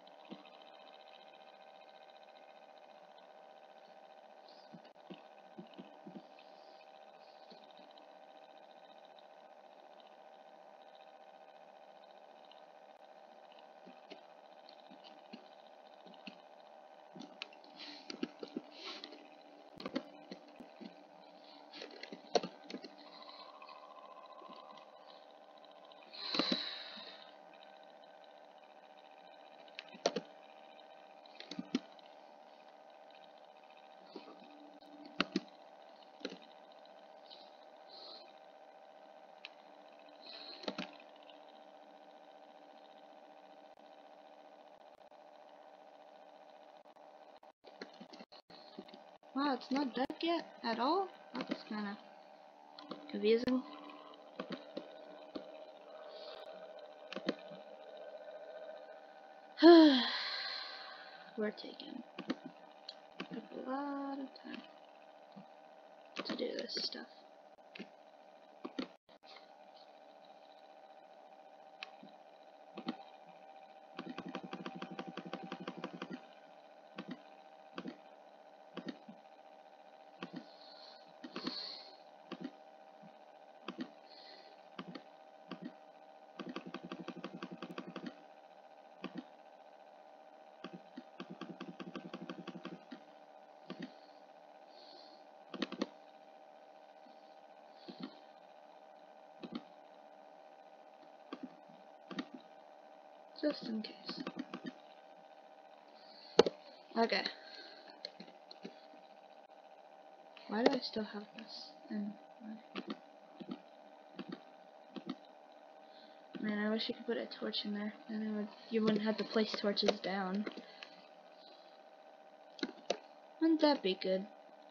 Wow, it's not dark yet at all? That's kind of confusing. We're taking a lot of time to do this stuff. Just in case. Okay. Why do I still have this? And man, I wish you could put a torch in there. Then it would you wouldn't have to place torches down. Wouldn't that be good?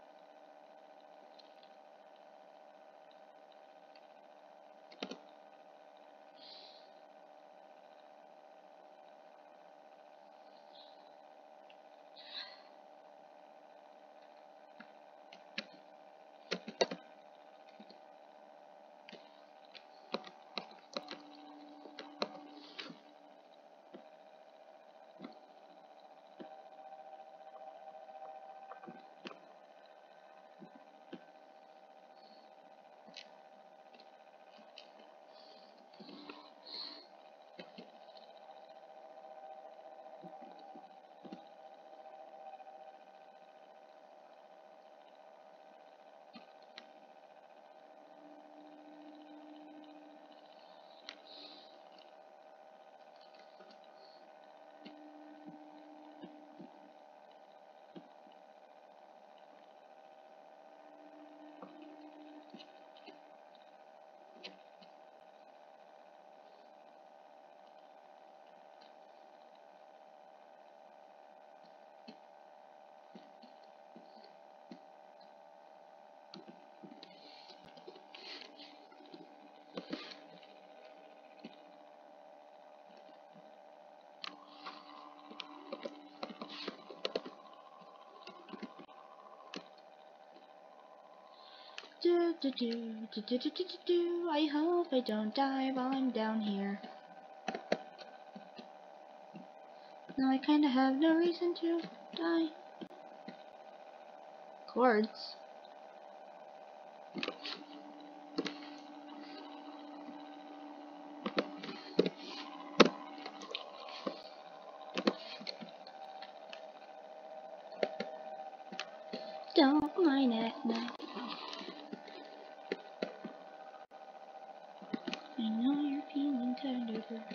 Do, do, do, do, do, do, do, do, do. I hope I don't die while I'm down here. Now I kinda have no reason to die. Chords. Don't mind it, no. I know you're feeling kind of hurt.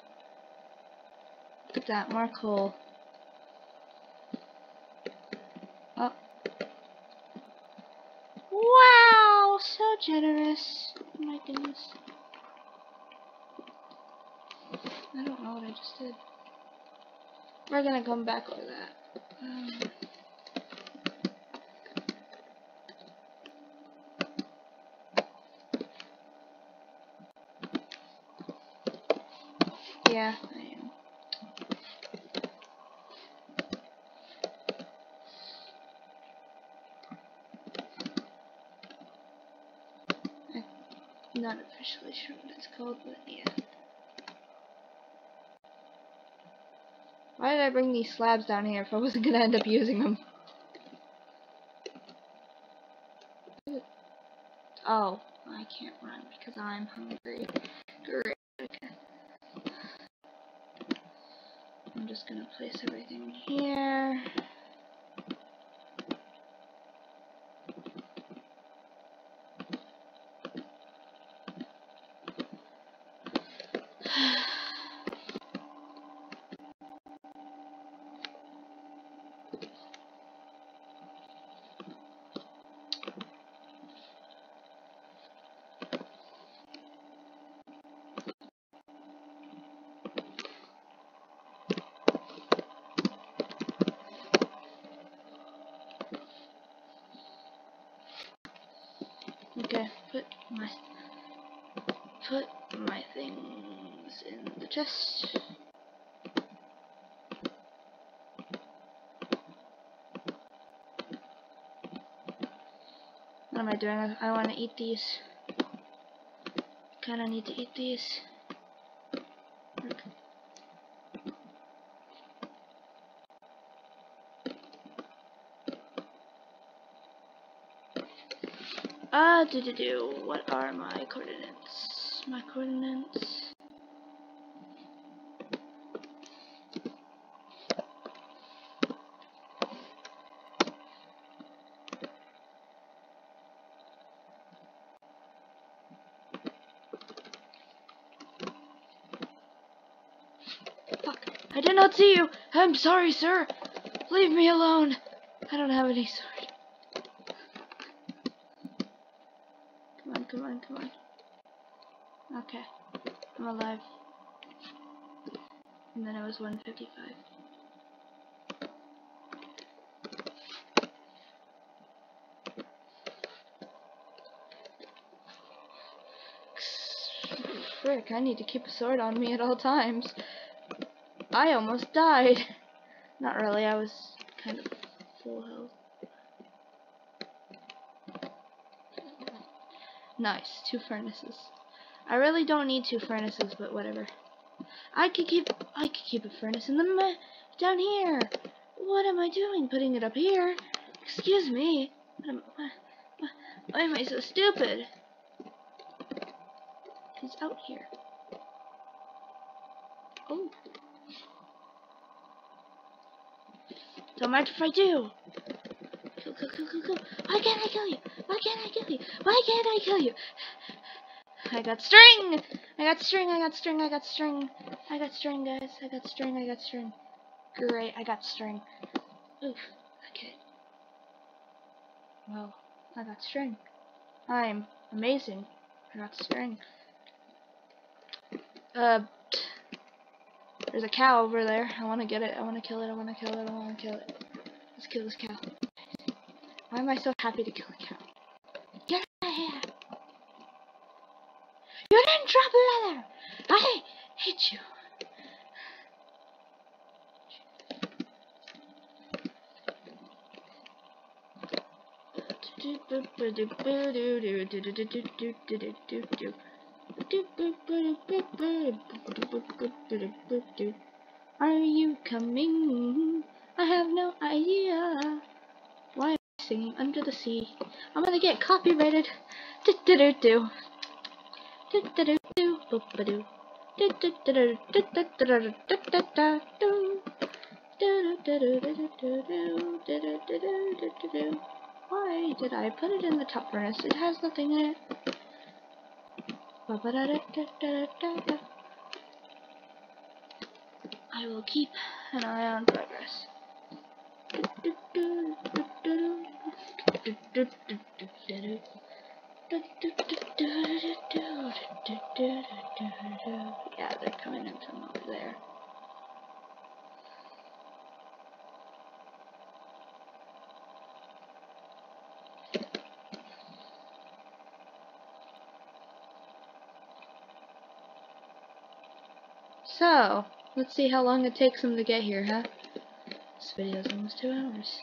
Look at that, more coal. Oh. Wow, so generous. Oh my goodness. I don't know what I just did. We're gonna come back over that. Um, yeah, I am. I'm not officially sure what it's called, but yeah. Why did I bring these slabs down here if I wasn't gonna end up using them? Oh, I can't run because I'm hungry. Great. Okay. I'm just gonna place everything here. Okay, put my put my things in the chest. What am I doing? I want to eat these. Kinda need to eat these. Okay. Ah, do do do. What are my coordinates? My coordinates. I did not see you. I'm sorry, sir. Leave me alone. I don't have any sword. Come on, come on, come on. Okay. I'm alive. And then it was one fifty-five. Frick, I need to keep a sword on me at all times. I almost died. Not really, I was kind of full health. Nice, two furnaces. I really don't need two furnaces, but whatever. I could keep I could keep a furnace in the ma down here. What am I doing? Putting it up here? Excuse me. What am, why, why, why am I so stupid? He's out here. Oh. Don't mind if I do. Go, go, go, go, go. Why can't I kill you? Why can't I kill you? Why can't I kill you? I got string! I got string, I got string, I got string. I got string, guys. I got string, I got string. Great, I got string. Oof. Okay. Well, I got string. I'm amazing. I got string. Uh, there's a cow over there. I want to get it. I want to kill it. I want to kill it. I want to kill it. Let's kill this cow. Why am I so happy to kill a cow? Get out of here! You didn't drop leather! I hate you. Are you coming? I have no idea. Why am I singing under the sea? I'm gonna get copyrighted. Do do do do. Do do do do. Boop ba do. Do do do do do do do do do do do. Do do do do do do do do do do do. Why did I put it in the top furnace? It has nothing in it. I will keep an eye on progress. Yeah, they're coming in from over there. So, let's see how long it takes them to get here, huh? This video's almost two hours.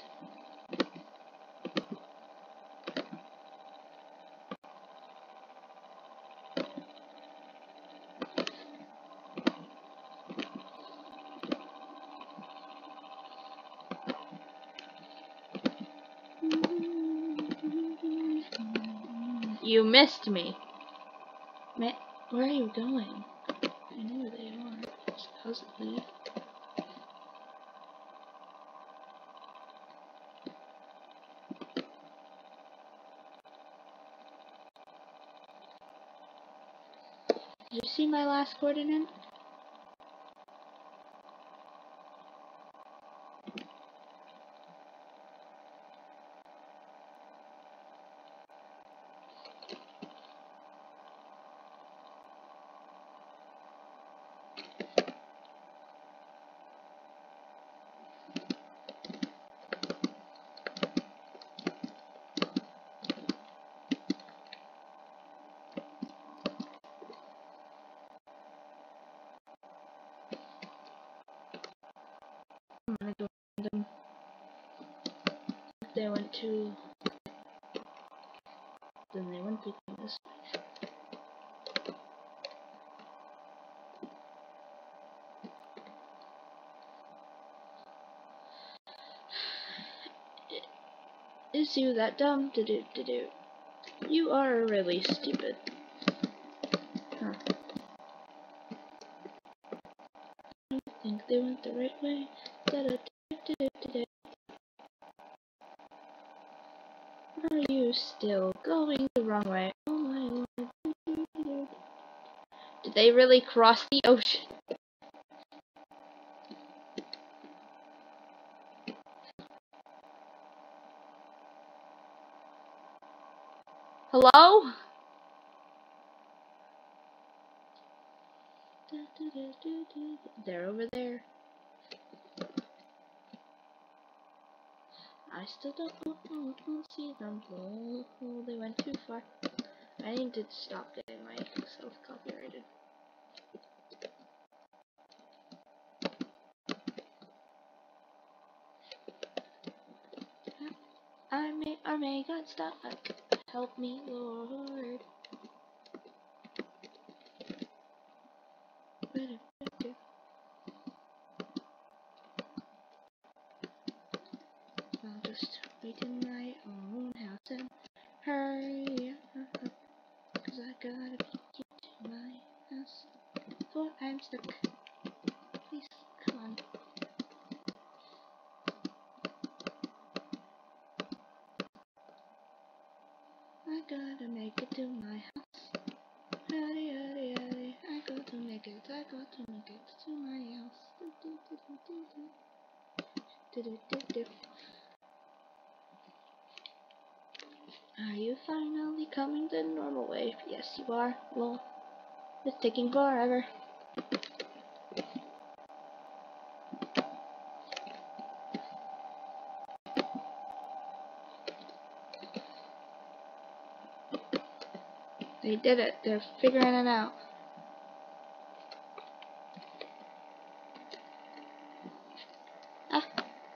You missed me. Man, where are you going? I know where they are, supposedly. Did you see my last coordinate? I'm gonna go find them. If they went to... then they wouldn't be doing this. Is you that dumb? Do do do do. You are really stupid. Huh. I think they went the right way. Da -da -da -da -da -da -da. Are you still going the wrong way? Oh my lord. Did they really cross the ocean? Hello? They're over there. I still don't see them. Oh, oh, they went too far. I need to stop getting myself copyrighted. I may or may God stop. Help me, Lord. I'll just wait in my own house and hurry up, 'cause I gotta get to my house before I'm stuck. Please, come on. I gotta make it to my house. Hurry, hurry, hurry. I got to make it. I got to make it to my house. Do, do, do, do, do, do. Do, do, do, do. Are you finally coming the normal way? Yes, you are. Well, it's taking forever. They did it. They're figuring it out. Ah.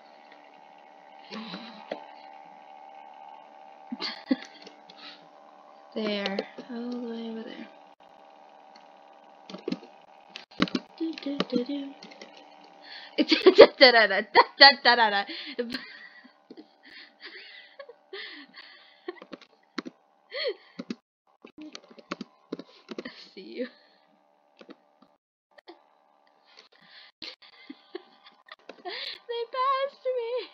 There. All the way over there. Do, do, do, do. Da da da da da da da. See you. They passed me.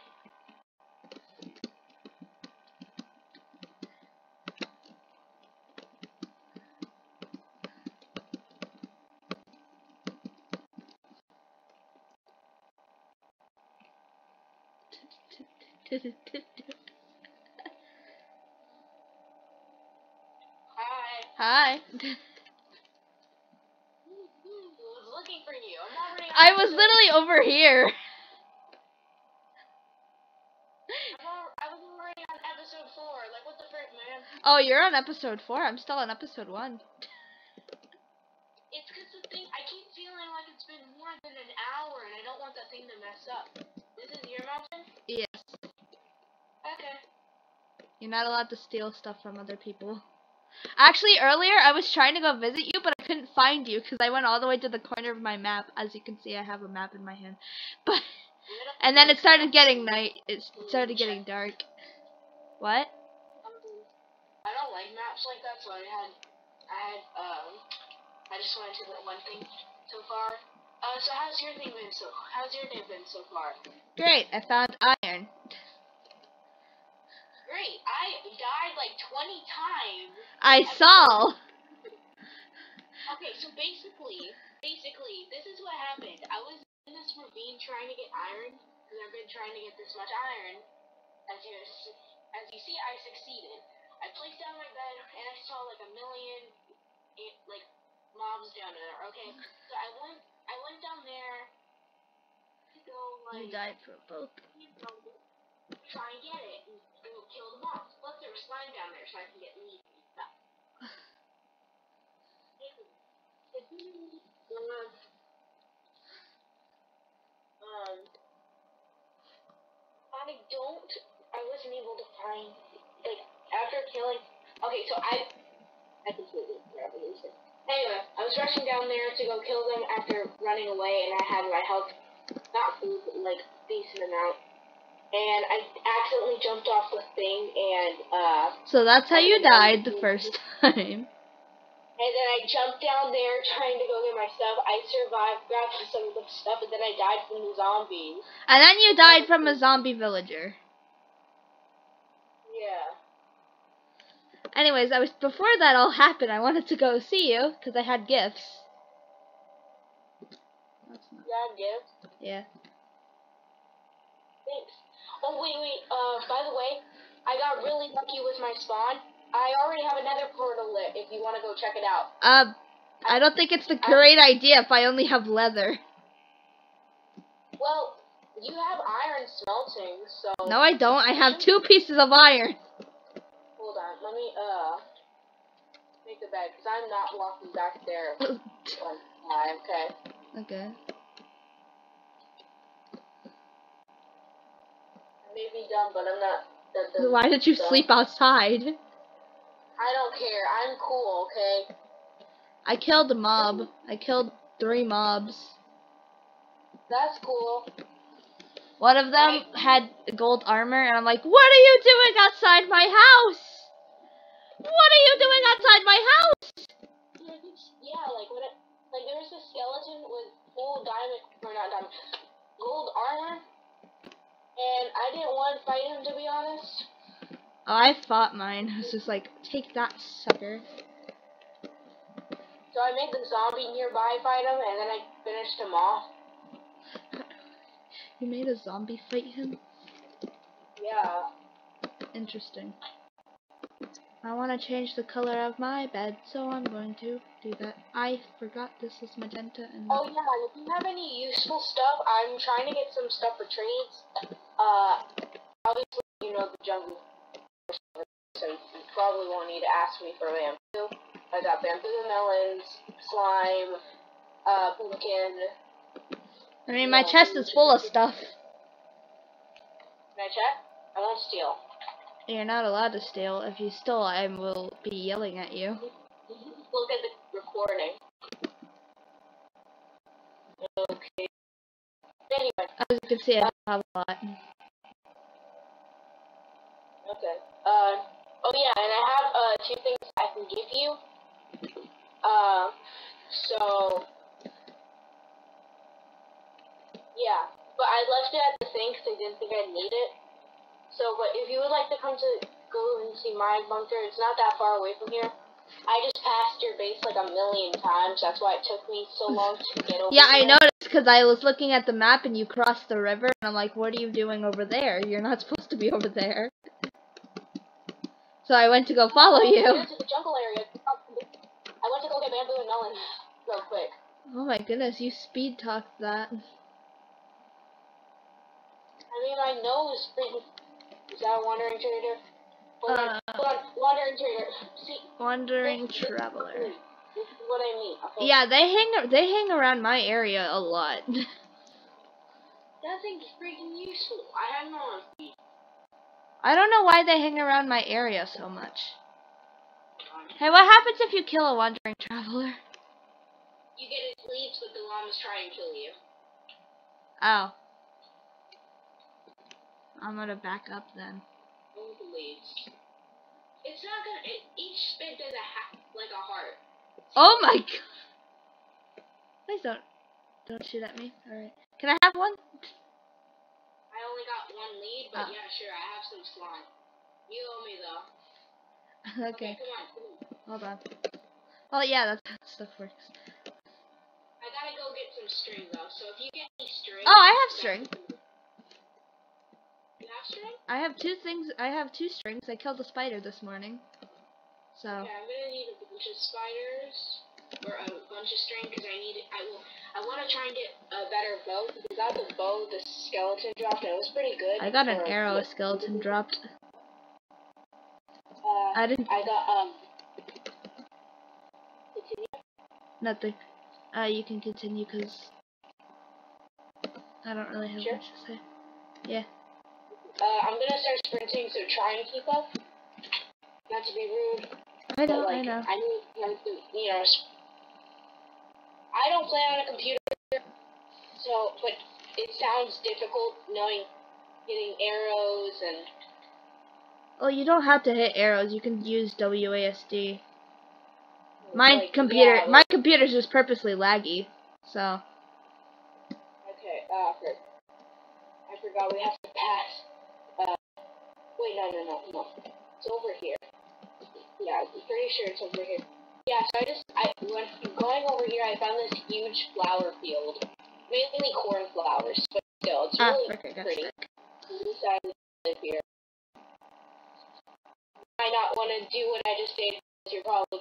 Hi. Hi. I was looking for you. I'm already on I was literally over here. I'm al I was already on episode four. Like, what the frick, man? Oh, you're on episode four. I'm still on episode one. It's because the thing, I keep feeling like it's been more than an hour, and I don't want that thing to mess up. This is your mountain? Yes. Okay. You're not allowed to steal stuff from other people. Actually, earlier I was trying to go visit you, but I couldn't find you because I went all the way to the corner of my map. As you can see, I have a map in my hand. But and then it started getting night. It started getting dark. What? I don't like maps like that, so I had, I had, um, I just wanted to do one thing so far. Uh, so how's your thing been so, how's your day been so far? Great, I found iron. Great, I died like twenty times. I saw. Okay, so basically, basically, this is what happened. I was in this ravine trying to get iron, because I've been trying to get this much iron. As you, as you see, I succeeded. I placed down my bed, and I saw like a million, like, mobs down there. Okay, so I went, I went down there to go like. You died for both. You know, try and get it and, and kill the mobs. Plus, there was slime down there, so I can get meat and stuff. Um, I don't, I wasn't able to find, like, after killing, okay, so I, I completely forgot what you said. Anyway, I was rushing down there to go kill them after running away, and I had my health, not full, but, like, decent amount. And I accidentally jumped off the thing, and, uh... So that's how you died the first time. And then I jumped down there trying to go get my stuff. I survived, grabbed some of the stuff, and then I died from the zombies. And then you died from a zombie villager. Yeah. Anyways, I was before that all happened, I wanted to go see you because I had gifts. That's not. Yeah, gifts? Yeah. Thanks. Oh, wait, wait, uh, by the way, I got really lucky with my spawn. I already have another portal lit if you want to go check it out. Uh, I don't think it's the great idea if I only have leather. Well, you have iron smelting, so... No, I don't. I have two pieces of iron. Hold on, let me, uh... make a bed, because I'm not walking back there. Like, okay. Okay. I may be dumb, but I'm not... That, that, Why did you dumb. sleep outside? I don't care. I'm cool, okay? I killed a mob. I killed three mobs. That's cool. One of them had gold armor, and I'm like, what are you doing outside my house? What are you doing outside my house? Yeah, like, when it, like, there was a skeleton with full diamond, or not diamond, gold armor, and I didn't want to fight him, to be honest. Oh, I fought mine. I was just like, take that, sucker. So I made the zombie nearby fight him, and then I finished him off. You made a zombie fight him? Yeah. Interesting. I want to change the color of my bed, so I'm going to do that. I forgot this is magenta and... Oh yeah, if you have any useful stuff, I'm trying to get some stuff for trades. Uh, obviously you know the jungle, so you probably won't need to ask me for bamboo. I got bamboo, melons, slime, uh, pumpkin. I mean, my chest is full of stuff. Can I check? I won't steal. You're not allowed to steal. If you steal, I will be yelling at you. Look at the recording. Okay. Anyway. As you can see, I have a lot. Okay. Uh, oh yeah, and I have, uh, two things I can give you. Uh, so... Yeah. But I left it at the thing because I didn't think I'd need it. So, but if you would like to come to go and see my bunker, it's not that far away from here. I just passed your base like a million times. That's why it took me so long to get over Yeah, here. I noticed because I was looking at the map and you crossed the river, and I'm like, what are you doing over there? You're not supposed to be over there. So I went to go follow oh, you. I went to the jungle area. I went to go get bamboo and melon real quick. Oh my goodness, you speed talked that. I mean, my nose freaking... Is that a wandering trader? Hold Uh, on, hold on, wandering trader. See, Wandering this, this, traveler. This is what I mean. Okay? Yeah, they hang they hang around my area a lot. That thing's freaking useful. I had no on speed. I don't know why they hang around my area so much. Hey, what happens if you kill a wandering traveler? You get its leads, but the llamas try and kill you. Oh. I'm gonna back up then. Only the leads. It's not gonna. It, each spin does a ha like a heart. Oh my god! Please don't, don't shoot at me. All right. Can I have one? I only got one lead, but oh. yeah, sure. I have some slime. You owe me though. Okay. Okay, come on, come on. Hold on. Oh yeah, that's how stuff works. I gotta go get some string though. So if you get any string. Oh, I have string. You have string? I have two things. I have two strings. I killed a spider this morning. So. Okay, I'm gonna need a bunch of spiders or a bunch of string because I need. I will. I want to try and get a better bow because that's a bow the skeleton dropped and it was pretty good. I got an arrow a skeleton dropped. Uh, I didn't. I got um. Continue. Nothing. Uh, you can continue because I don't really have Sure. much to say. Yeah. Uh, I'm gonna start sprinting, so try and keep up. Not to be rude. I know. But, like, I know. I need him to, you know. I don't play on a computer, so but it sounds difficult knowing hitting arrows and. Oh, you don't have to hit arrows. You can use W A S D. My like, computer, yeah, my like, computer's just purposely laggy. So. Okay. Uh, for, I forgot we have to pass. Uh, wait, no, no, no, no. It's over here. Yeah, I'm pretty sure it's over here. Yeah, so I just, I when going over here, I found this huge flower field, mainly cornflowers, but still, it's Ah, really okay, pretty. that's At least I live here. might not want to do what I just did because you're probably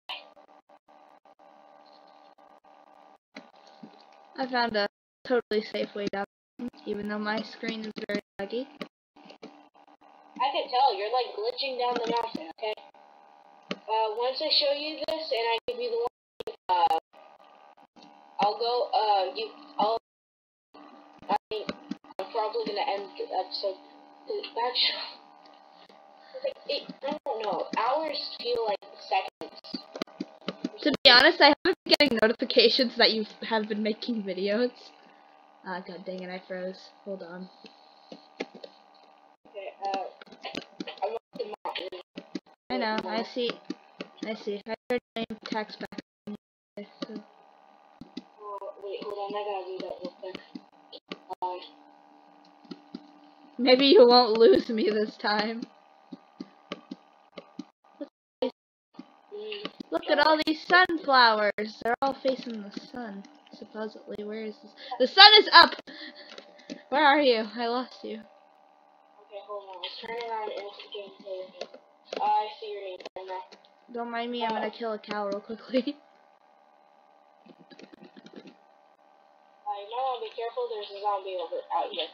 I found a totally safe way down, even though my screen is very laggy. I can tell, you're like glitching down the mountain, okay? Uh, once I show you this and I give you the one, uh, I'll go, uh, you, I'll, I mean, I'm probably gonna end the episode, actually, like, it, I don't know, hours feel like seconds. To be honest, I haven't been getting notifications that you have been making videos. Ah, god dang it, I froze. Hold on. Okay, uh, I'm up the mountain. I know, I see. I see. I heard my text back. Okay, so. Oh, wait, hold on, I gotta do that real quick. Uh, Maybe you won't lose me this time. mm, Look at all these sunflowers. They're all facing the sun, supposedly. Where is this? The sun is up! Where are you? I lost you. okay, hold on, let's turn around and into the gameplay again. Uh, I see your name right now. Don't mind me, I'm gonna kill a cow real quickly. Uh, you might want to be careful, there's a zombie over out here.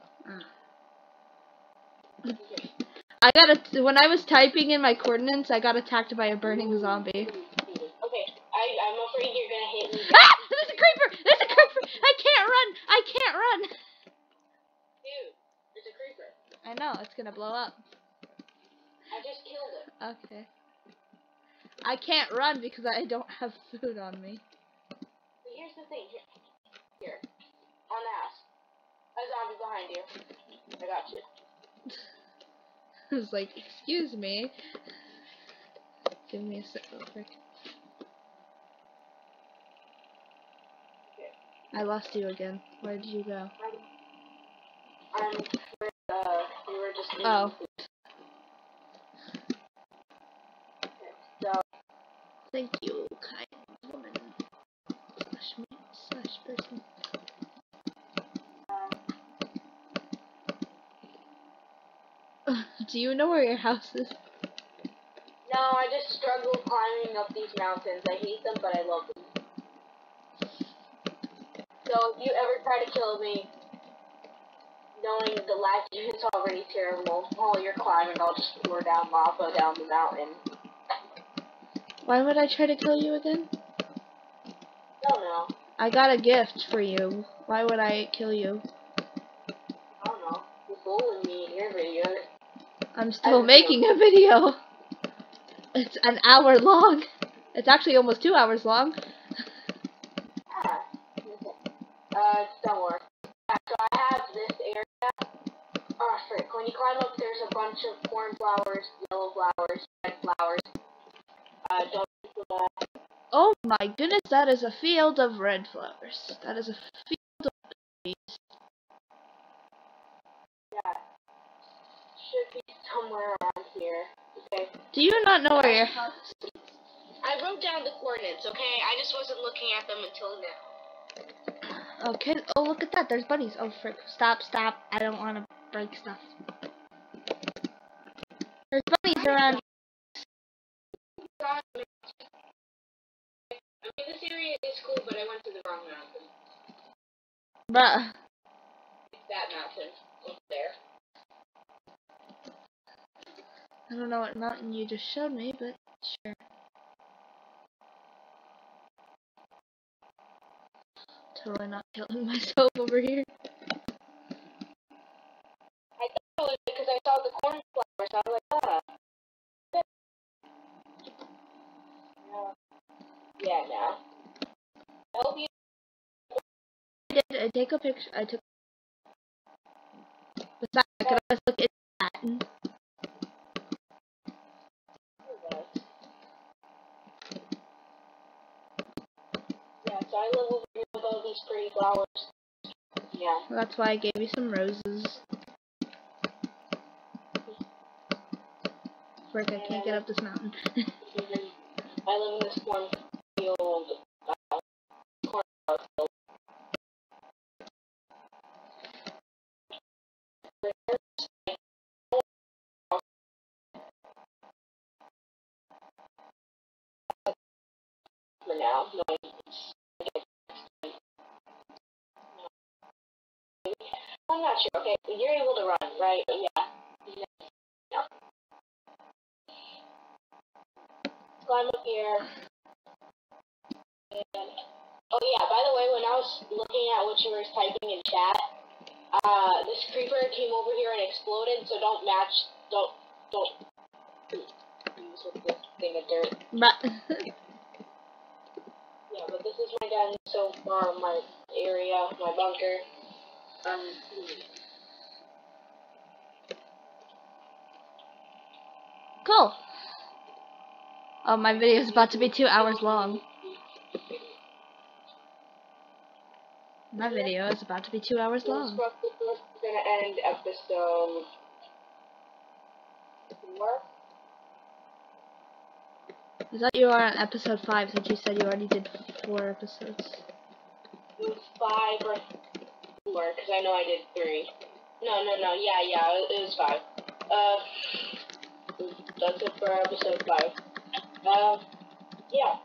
Uh. I got a, when I was typing in my coordinates, I got attacked by a burning zombie. Okay, I, I'm afraid you're gonna hit me. Ah! There's a creeper! There's a creeper! I can't run! I can't run! Dude, there's a creeper. I know, it's gonna blow up. I just killed it. Okay. I can't run because I don't have food on me. But here's the thing, here. Here. On the house. A zombie behind you. I got you. I was like, excuse me. Give me a sec real quick. Okay. I lost you again. Where did you go? I'm, I'm uh, we were just eating Oh. food. Okay, so, Thank you, kind woman. Slash me, slash person. Do you know where your house is? no, I just struggle climbing up these mountains. I hate them, but I love them. So if you ever try to kill me, knowing the lag is already terrible, while you're climbing, I'll just pour down lava down the mountain. Why would I try to kill you again? I don't know. I got a gift for you. Why would I kill you? I don't know. You're fooling me in your video. I'm still making a video. It's an hour long. It's actually almost two hours long. Ah. Okay. Uh, don't worry. Yeah, so I have this area. Oh, frick. When you climb up, there's a bunch of cornflowers, yellow flowers, red flowers. Uh, don't do that. Oh my goodness, that is a field of red flowers. That is a field of trees. Yeah. Should be somewhere around here. Okay. Do you not know where your house is? I wrote down the coordinates, okay? I just wasn't looking at them until now. Okay. Oh, look at that. There's bunnies. Oh, frick. Stop, stop. I don't want to break stuff. There's bunnies around. I mean, this area is cool, but I went to the wrong mountain. Bruh. It's that mountain. Up there. I don't know what mountain you just showed me, but sure. Totally not killing myself over here. I thought it was because I saw the cornflowers. I was like, ah. No. Yeah, no. I hope you. I did. I take a picture. I took. Besides, I could always look at that. Yeah, so I live over here with all these pretty flowers. Yeah. Well, that's why I gave you some roses. Frick, I can't get up this mountain. I live in this cornfield. Uh, cornfield. I'm not sure. Okay, you're able to run, right? Yeah. No. Climb up here. And, oh yeah, by the way, when I was looking at what you were typing in chat, uh, this creeper came over here and exploded, so don't match, don't, don't use with this thing of dirt. But Yeah, but this is my gun so far, my area, my bunker. Um, cool. Oh, my video is about to be two hours long. My video is about to be two hours long. We're gonna end episode four. I thought you were on episode five since you said you already did four episodes. It was five or four, because I know I did three. No, no, no, yeah, yeah, it, it was five. Uh, that's it for episode five. Uh, yeah.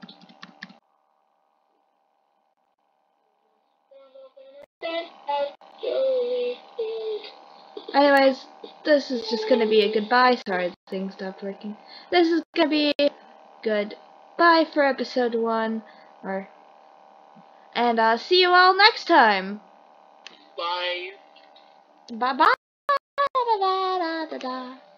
Anyways, this is just gonna be a goodbye. Sorry, the thing stopped working. This is gonna be goodbye for episode one. Or, and uh, see you all next time. Bye. Bye bye. Da, da, da, da, da.